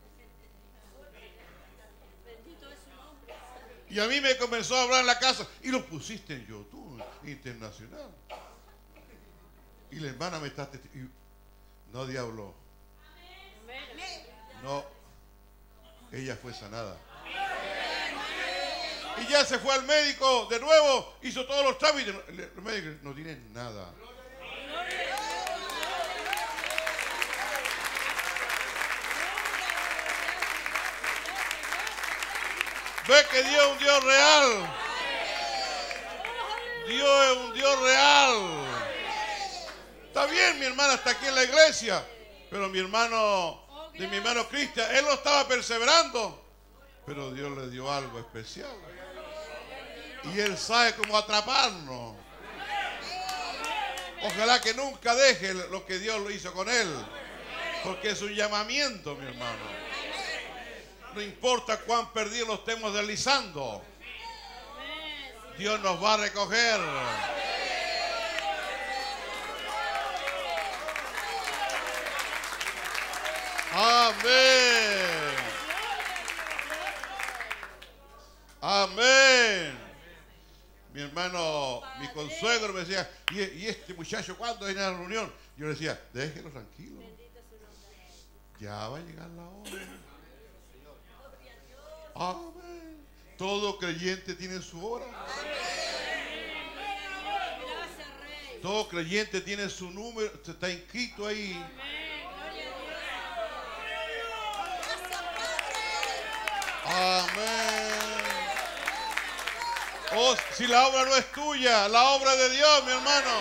Y a mí me comenzó a hablar en la casa y lo pusiste en YouTube internacional. Y la hermana me está no, diablo. No, ella fue sanada. Y ya se fue al médico de nuevo, hizo todos los trámites. Los médicos no tienen nada. Ve que Dios es un Dios real. Dios es un Dios real. Está bien, mi hermana está aquí en la iglesia, pero mi hermano Cristian, él no estaba perseverando, pero Dios le dio algo especial. Y él sabe cómo atraparnos. Ojalá que nunca deje lo que Dios lo hizo con él, porque es un llamamiento, mi hermano. No importa cuán perdidos lo estemos deslizando, Dios nos va a recoger. Amén. Amén. Mi hermano, mi consuegro me decía, ¿y este muchacho cuándo viene a la reunión? Yo le decía, déjelo tranquilo. Ya va a llegar la hora. Amén. Todo creyente tiene su hora. Todo creyente tiene su número, está inscrito ahí. Amén. Oh, si la obra no es tuya, la obra de Dios, mi hermano.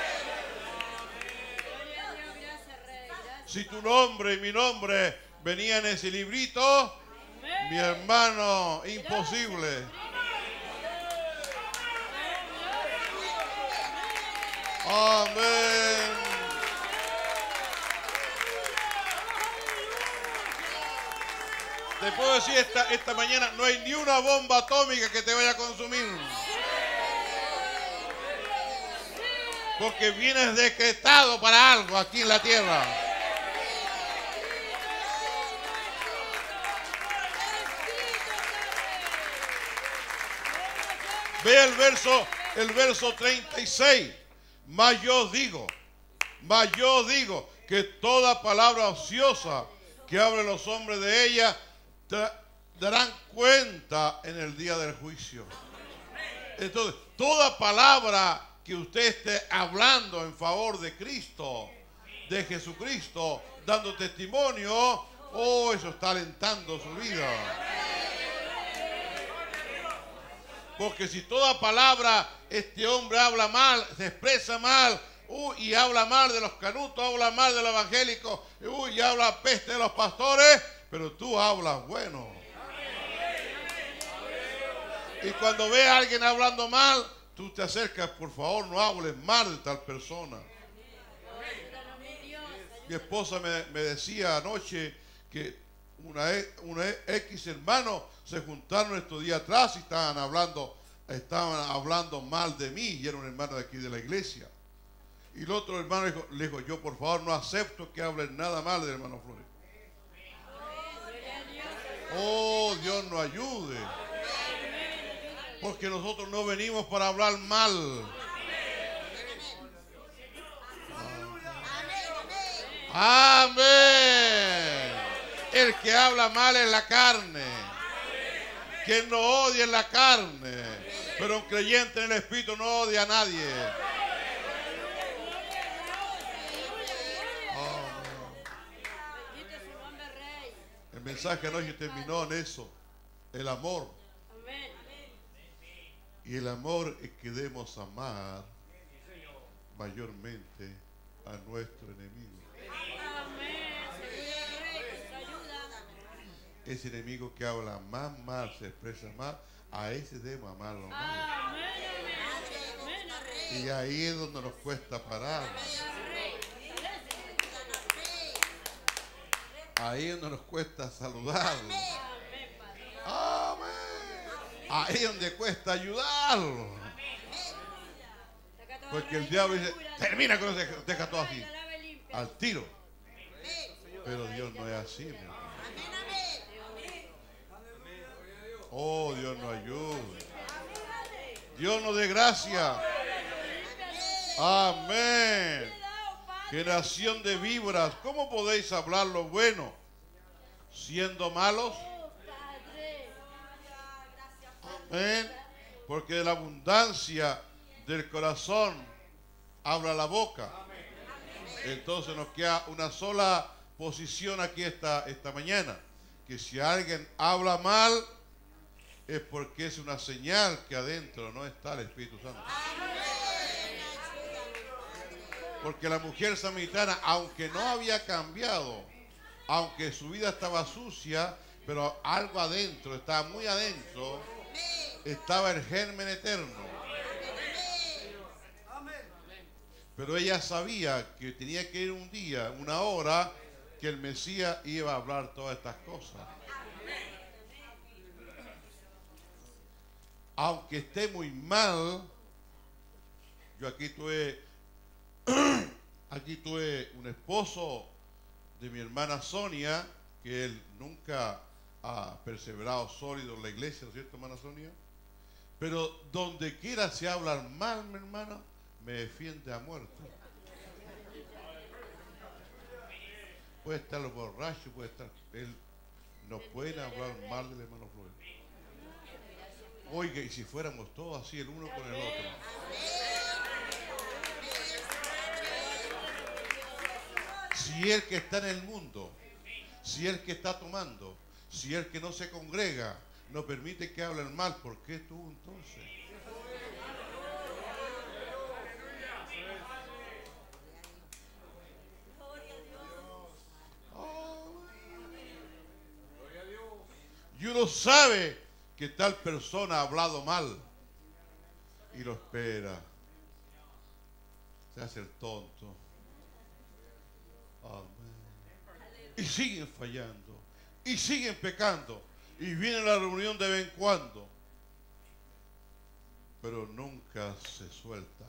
Si tu nombre y mi nombre venían en ese librito, mi hermano, imposible. Amén. Te puedo decir esta mañana, no hay ni una bomba atómica que te vaya a consumir. Porque vienes decretado para algo aquí en la tierra. Ve el verso 36. Mas yo digo que toda palabra ociosa que hablen los hombres de ella darán cuenta en el día del juicio. Entonces, toda palabra que usted esté hablando en favor de Cristo, de Jesucristo, dando testimonio, eso está alentando su vida. Porque si toda palabra este hombre habla mal, se expresa mal, y habla mal de los canutos, habla mal de los evangélicos, y habla peste de los pastores, pero tú hablas bueno. Y cuando ve a alguien hablando mal, tú te acercas, por favor, no hables mal de tal persona. Mi esposa me decía anoche que una X hermano se juntaron estos días atrás y estaban hablando mal de mí, y era un hermano de aquí de la iglesia. Y el otro hermano le dijo, yo por favor no acepto que hablen nada mal del hermano Flores. Oh, Dios nos ayude. Porque nosotros no venimos para hablar mal. Amén. El que habla mal en la carne. Quien no odia en la carne. Pero un creyente en el Espíritu no odia a nadie. El mensaje anoche terminó en eso. El amor. Y el amor es que debemos amar mayormente a nuestro enemigo. Ese enemigo que habla más mal, se expresa más, a ese debemos amarlo más. Y ahí es donde nos cuesta parar. Ahí es donde nos cuesta saludarlo. Amén. Ahí es donde cuesta ayudarlo. Porque el diablo dice, termina con eso, deja todo así. Al tiro. Pero Dios no es así, mi hermano. Oh, Dios nos ayude. Dios nos dé gracia. Amén. Generación de víboras, ¿cómo podéis hablar lo bueno siendo malos? Amén. Porque de la abundancia del corazón habla la boca. Entonces nos queda una sola posición aquí esta mañana. Que si alguien habla mal, es porque es una señal que adentro no está el Espíritu Santo. Porque la mujer samaritana, aunque no había cambiado, aunque su vida estaba sucia, pero algo adentro, estaba muy adentro, estaba el germen eterno. Pero ella sabía que tenía que ir un día, una hora, que el Mesías iba a hablar todas estas cosas. Aunque esté muy mal, yo aquí tuve un esposo de mi hermana Sonia, que él nunca ha perseverado sólido en la iglesia, ¿no es cierto, hermana Sonia? Pero donde quiera se habla mal, mi hermana, me defiende a muerte. Puede estar los borrachos, puede estar, él no puede hablar mal del hermano Flores. Oiga, y si fuéramos todos así, el uno con el otro. Si el que está en el mundo, si el que está tomando, si el que no se congrega, no permite que hablen mal, ¿por qué tú entonces? Y uno sabe que tal persona ha hablado mal y lo espera. Se hace el tonto. Amén. Y siguen fallando. Y siguen pecando. Y vienen a la reunión de vez en cuando. Pero nunca se sueltan.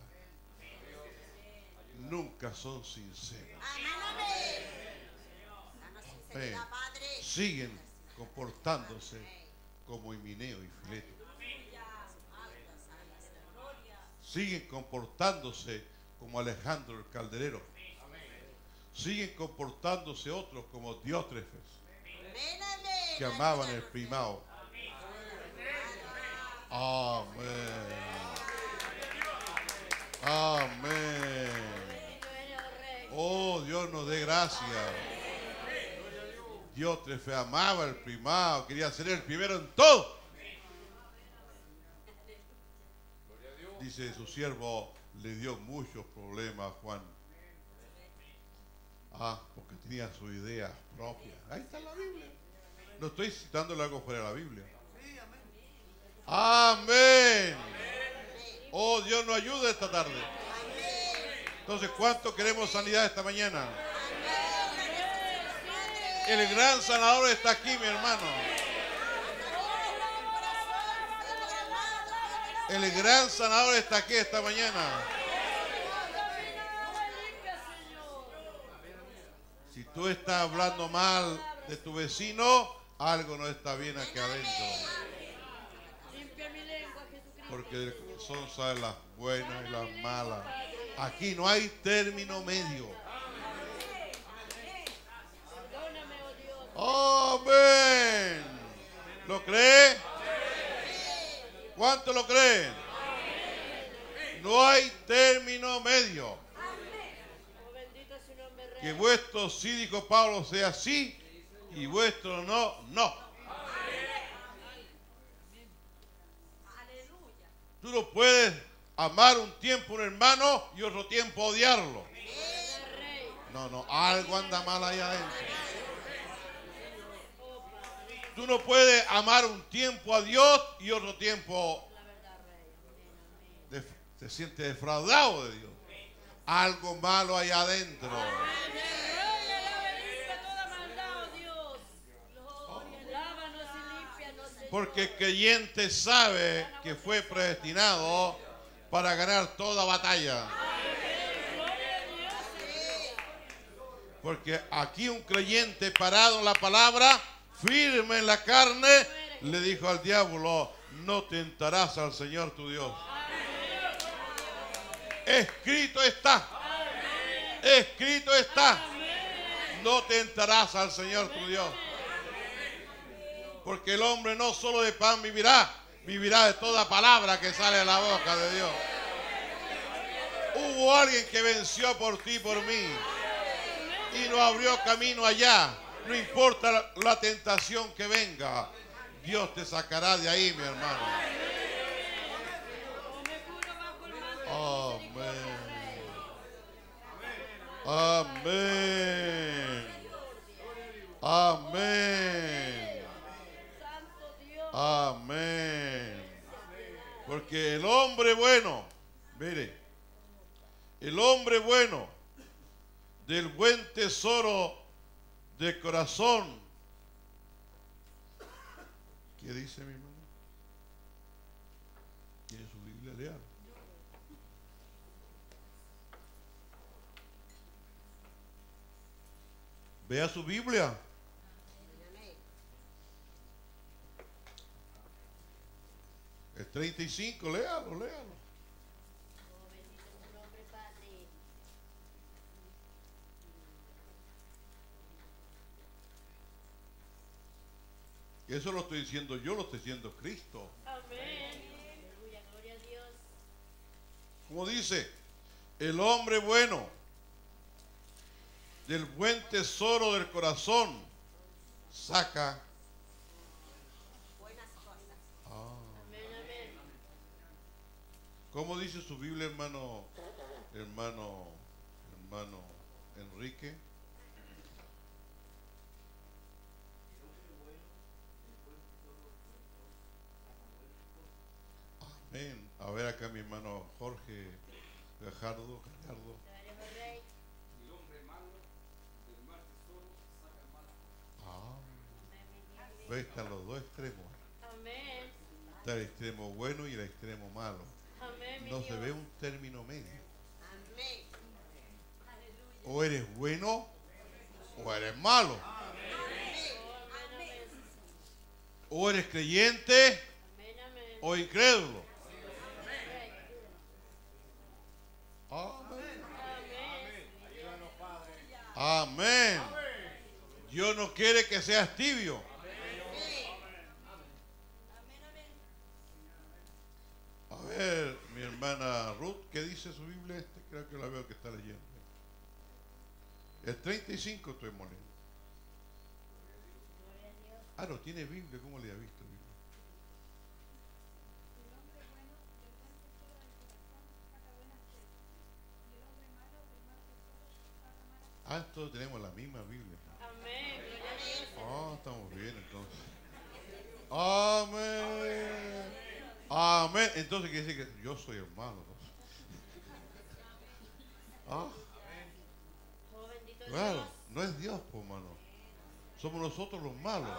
Nunca son sinceros. Amén. Siguen comportándose como Himeneo y Fileto. Siguen comportándose como Alejandro el Calderero. Siguen comportándose otros como Diótrefes, que amaban el primado. Amén. Amén. Oh, Dios nos dé gracia. Diótrefes amaba el primado, quería ser el primero en todo. Dice su siervo, le dio muchos problemas a Juan. Porque tenía su idea propia. Ahí está la Biblia. No estoy citándole algo fuera de la Biblia. Amén. Oh, Dios nos ayude esta tarde. Entonces, ¿cuánto queremos sanidad esta mañana? El gran sanador está aquí, mi hermano. El gran sanador está aquí esta mañana. Si tú estás hablando mal de tu vecino, algo no está bien aquí adentro. Porque el corazón sabe las buenas y las malas. Aquí no hay término medio. Amén. ¿Lo cree? ¿Cuánto lo creen? No hay término medio. Oh, bendito es su nombre, Rey. Que vuestro sí, dijo Pablo, sea sí y vuestro no, no. Aleluya. Tú no puedes amar un tiempo a un hermano y otro tiempo odiarlo. Rey. No, no, algo anda mal ahí adentro. Oh, Padre. Tú no puedes amar un tiempo a Dios y otro tiempo La verdad, Rey. Amén, amén. te sientes defraudado de Dios. Algo malo ahí adentro. Gloria, lava y limpia toda maldad, oh Dios. Gloria, lávanos y límpianos, Señor. Porque el creyente sabe que fue predestinado para ganar toda batalla. Gloria a Dios, Señor. Porque aquí un creyente parado en la palabra, firme en la carne, le dijo al diablo, no tentarás al Señor tu Dios. Escrito está. Escrito está. No tentarás al Señor tu Dios. Porque el hombre no solo de pan vivirá, vivirá de toda palabra que sale de la boca de Dios. Hubo alguien que venció por ti y por mí y nos abrió camino allá. No importa la tentación que venga, Dios te sacará de ahí, mi hermano. Amén. Amén. Amén. Santo Dios. Amén. Porque el hombre bueno, mire, el hombre bueno del buen tesoro del corazón. ¿Qué dice mi hermano? ¿Tiene su Biblia? Léalo. Vea su Biblia. El 35, léalo, léalo. Oh, bendito es tu nombre, Padre. Eso lo estoy diciendo yo, lo estoy diciendo Cristo. Amén. Aleluya, gloria a Dios. Como dice, el hombre bueno, del buen tesoro del corazón, saca. Buenas cosas. Amén, amén. ¿Cómo dice su Biblia, hermano Enrique? Amén. A ver acá mi hermano Jorge Gallardo. Gloria, Rey. Ve, están los dos extremos. Amén. Está el extremo bueno y el extremo malo. Amén, mi No se Dios. ve un término medio. Amén. O eres bueno o eres malo. Amén. O eres creyente Amén, amén. o incrédulo. Rey. Amén. Amén. Amén. Dios no quiere que seas tibio. A ver, mi hermana Ruth, ¿qué dice su Biblia? Creo que la veo que está leyendo. El 35 estoy molendo. Gloria a Dios. Ah, no tiene Biblia. ¿Cómo le ha visto Biblia? Ah, todos tenemos la misma Biblia. Amén. Gloria a Dios. Ah, estamos bien entonces. Amén. Amén. Entonces quiere decir que yo soy hermano. Ah, Oh, bendito es claro, Dios. no es Dios, pues, hermano. Somos nosotros los malos.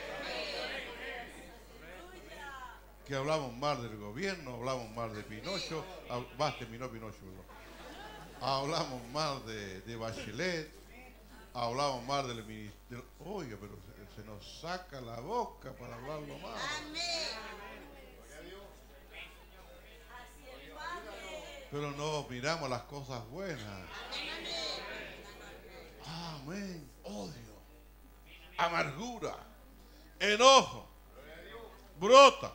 Que hablamos mal del gobierno, hablamos mal de Pinocho. Terminó Pinocho, ¿no? Hablamos mal de Bachelet. Hablamos mal del ministerio. Oye, pero se nos saca la boca para hablarlo mal. Amén. Pero no miramos las cosas buenas. Amén. Odio. amargura, enojo, brota.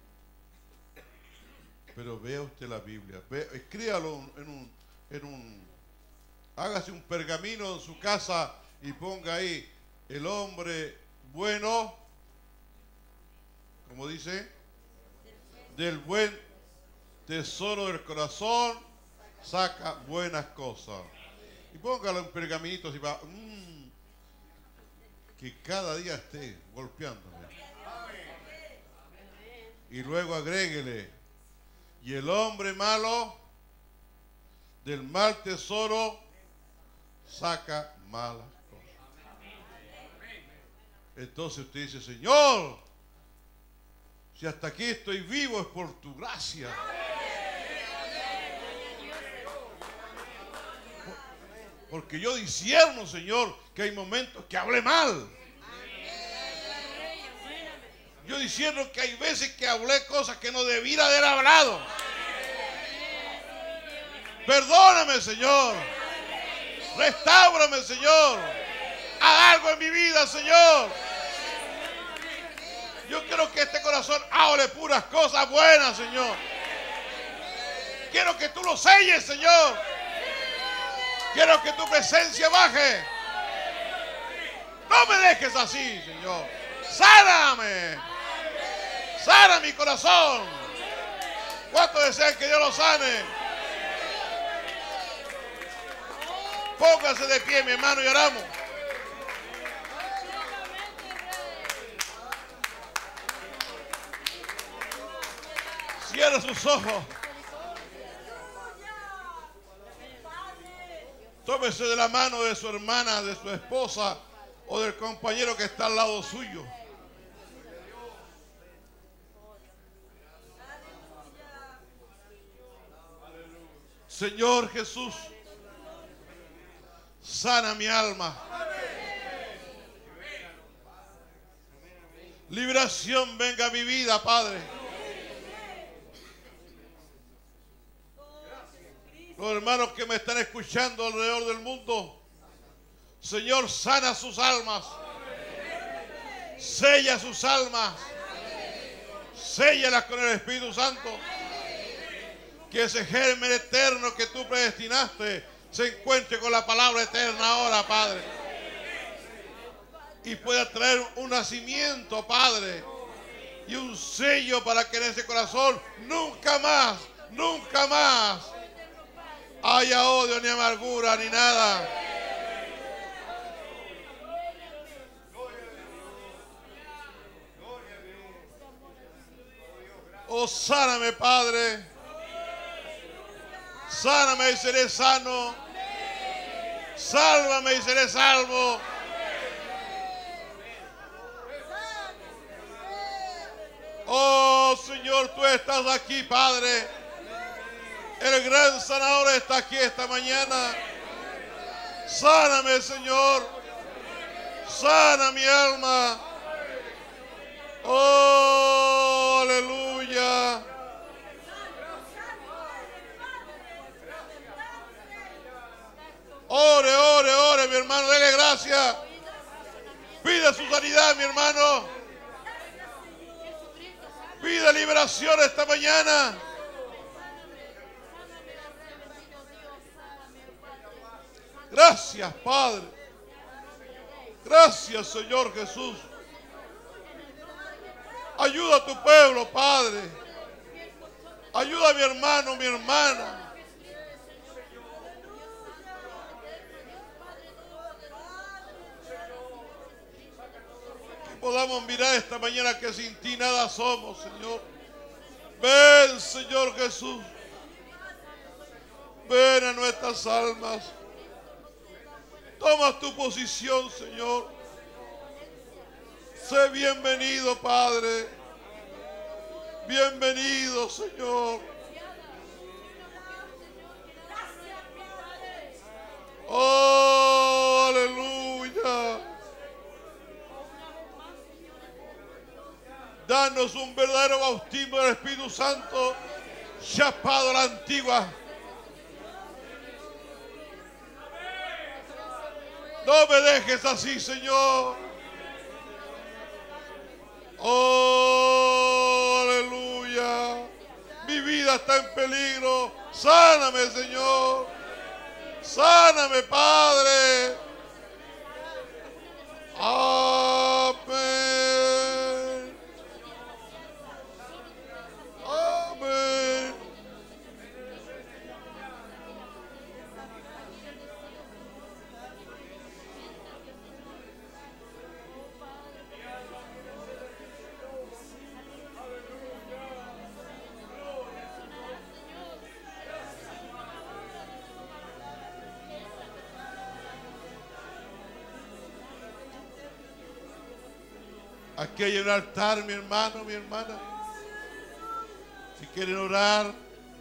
Pero vea usted la Biblia, escríbalo hágase un pergamino en su casa y ponga ahí: el hombre bueno, como dice, del buen tesoro del corazón saca buenas cosas. Y póngalo en pergaminito así va, que cada día esté golpeándome. Y luego agréguele: y el hombre malo del mal tesoro saca malas cosas. Entonces usted dice: Señor, si hasta aquí estoy vivo es por tu gracia. Porque yo discierno, Señor, que hay momentos que hablé mal. Yo discierno que hay veces que hablé cosas que no debiera haber hablado. Perdóname, Señor. Restáurame, Señor. Haz algo en mi vida, Señor. Yo quiero que este corazón hable puras cosas buenas, Señor. Quiero que tú lo selles, Señor. Quiero que tu presencia baje. No me dejes así, Señor. Sáname. Sana mi corazón. ¿Cuántos desean que Dios lo sane? Póngase de pie, mi hermano, y oramos. Cierra sus ojos. Tómese de la mano de su hermana, de su esposa o del compañero que está al lado suyo. Señor Jesús, sana mi alma. Liberación venga a mi vida, Padre. Los hermanos que me están escuchando alrededor del mundo, Señor, sana sus almas. Sella sus almas. Séllalas con el Espíritu Santo. Que ese germen eterno que tú predestinaste se encuentre con la palabra eterna ahora, Padre. Y pueda traer un nacimiento, Padre. Y un sello para que en ese corazón nunca más haya odio, ni amargura, ni nada. Oh, sáname, Padre. Sáname y seré sano. Sálvame y seré salvo. Oh, Señor, tú estás aquí, Padre. El gran sanador está aquí esta mañana. Sáname, Señor. Sana mi alma. Oh, aleluya. Ore, ore, ore, mi hermano. Dele gracias. Pide su sanidad, mi hermano. Pide liberación esta mañana. Gracias, Padre. Gracias, Señor Jesús. Ayuda a tu pueblo, Padre. Ayuda a mi hermano, mi hermana. Que podamos mirar esta mañana que sin ti nada somos, Señor. Ven, Señor Jesús. Ven a nuestras almas. Toma tu posición, Señor. Sé bienvenido, Padre. Bienvenido, Señor. Oh, aleluya. Danos un verdadero bautismo del Espíritu Santo, chapado a la antigua. No me dejes así, Señor. Oh, aleluya. Mi vida está en peligro. Sáname, Señor. Sáname, Padre. Amén. Amén. Aquí hay un altar, mi hermano, mi hermana. Si quieren orar,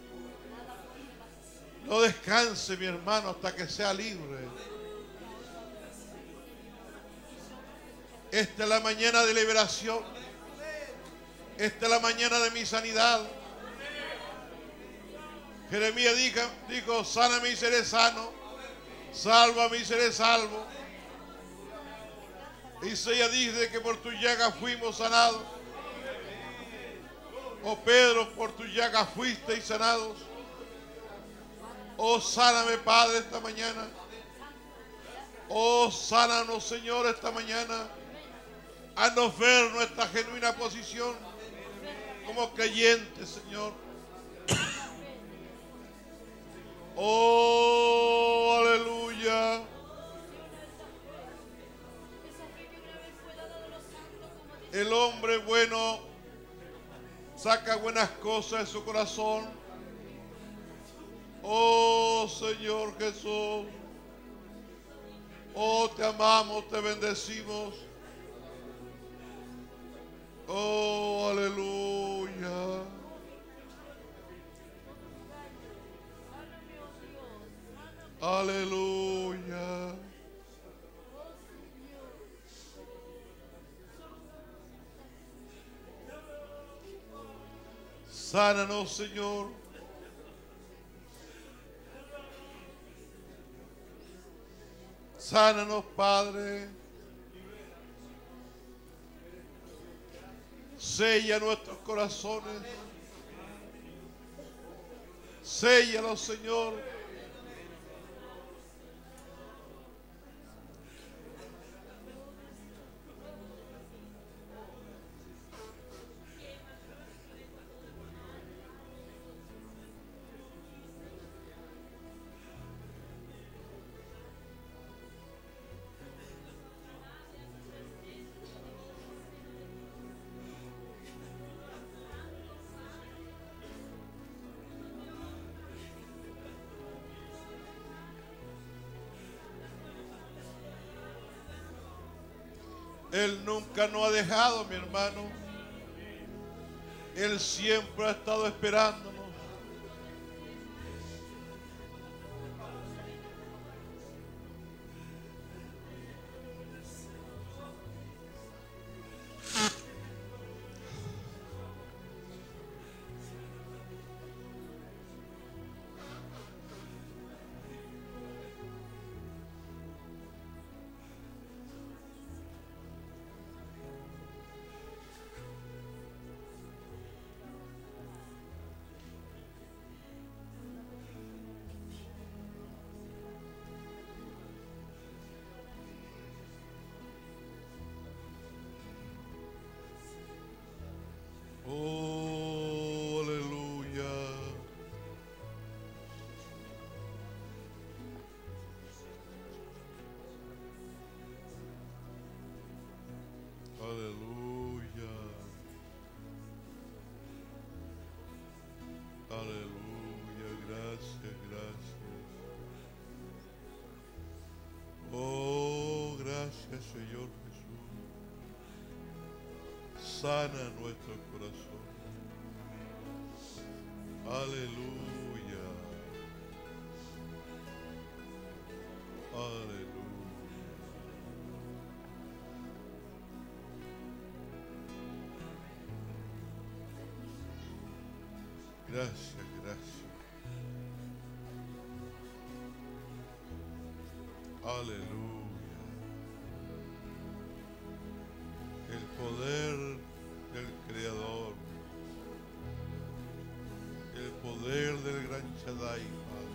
no descanse, mi hermano, hasta que sea libre. Esta es la mañana de liberación. Esta es la mañana de mi sanidad. Jeremías dijo, sáname y seré sano. Sálvame y seré salvo. Isaías dice que por tu llaga fuimos sanados. Oh Pedro, por tu llaga fuisteis sanados. Oh, sáname, Padre, esta mañana. Oh, sánanos, Señor, esta mañana. Haznos ver nuestra genuina posición como creyentes, Señor. Oh, aleluya. El hombre bueno saca buenas cosas de su corazón. Oh, Señor Jesús. Oh, te amamos, te bendecimos. Oh, aleluya. Aleluya. Sánanos, Señor. Sánanos, Padre. Sella nuestros corazones. Séllalos, Señor. Él nunca nos ha dejado, mi hermano. Él siempre ha estado esperándonos. Oh, aleluya. Aleluya. Aleluya. Gracias, gracias. Oh, gracias, Señor Jesús. Sana nuestro corazón. Aleluya. Aleluya. Gracias, gracias. Aleluya. El poder Shaddai, Padre.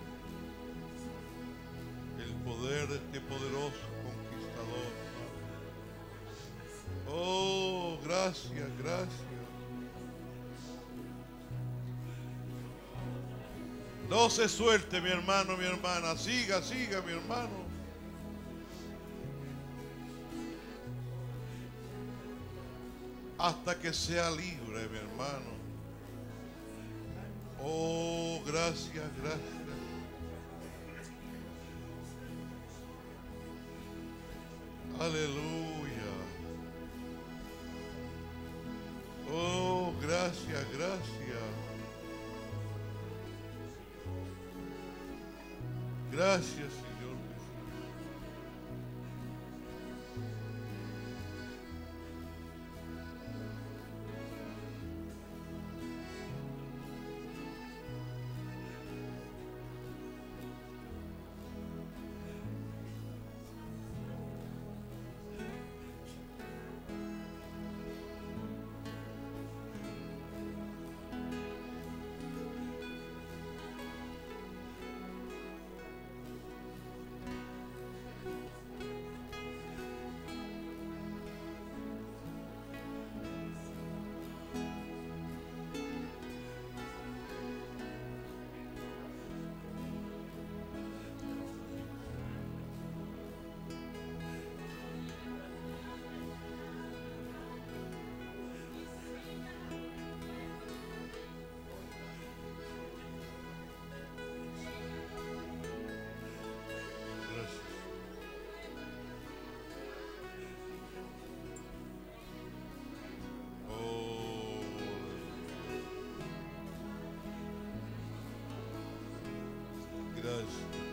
El poder de este poderoso conquistador, Padre. Oh, gracias, gracias. No se suelte, mi hermano, mi hermana. Siga, siga, mi hermano. Hasta que sea libre, mi hermano. Oh, gracias, gracias. Aleluya. Oh, gracias, gracias. Gracias, Señor Jesús. Gracias. Oh, gracias.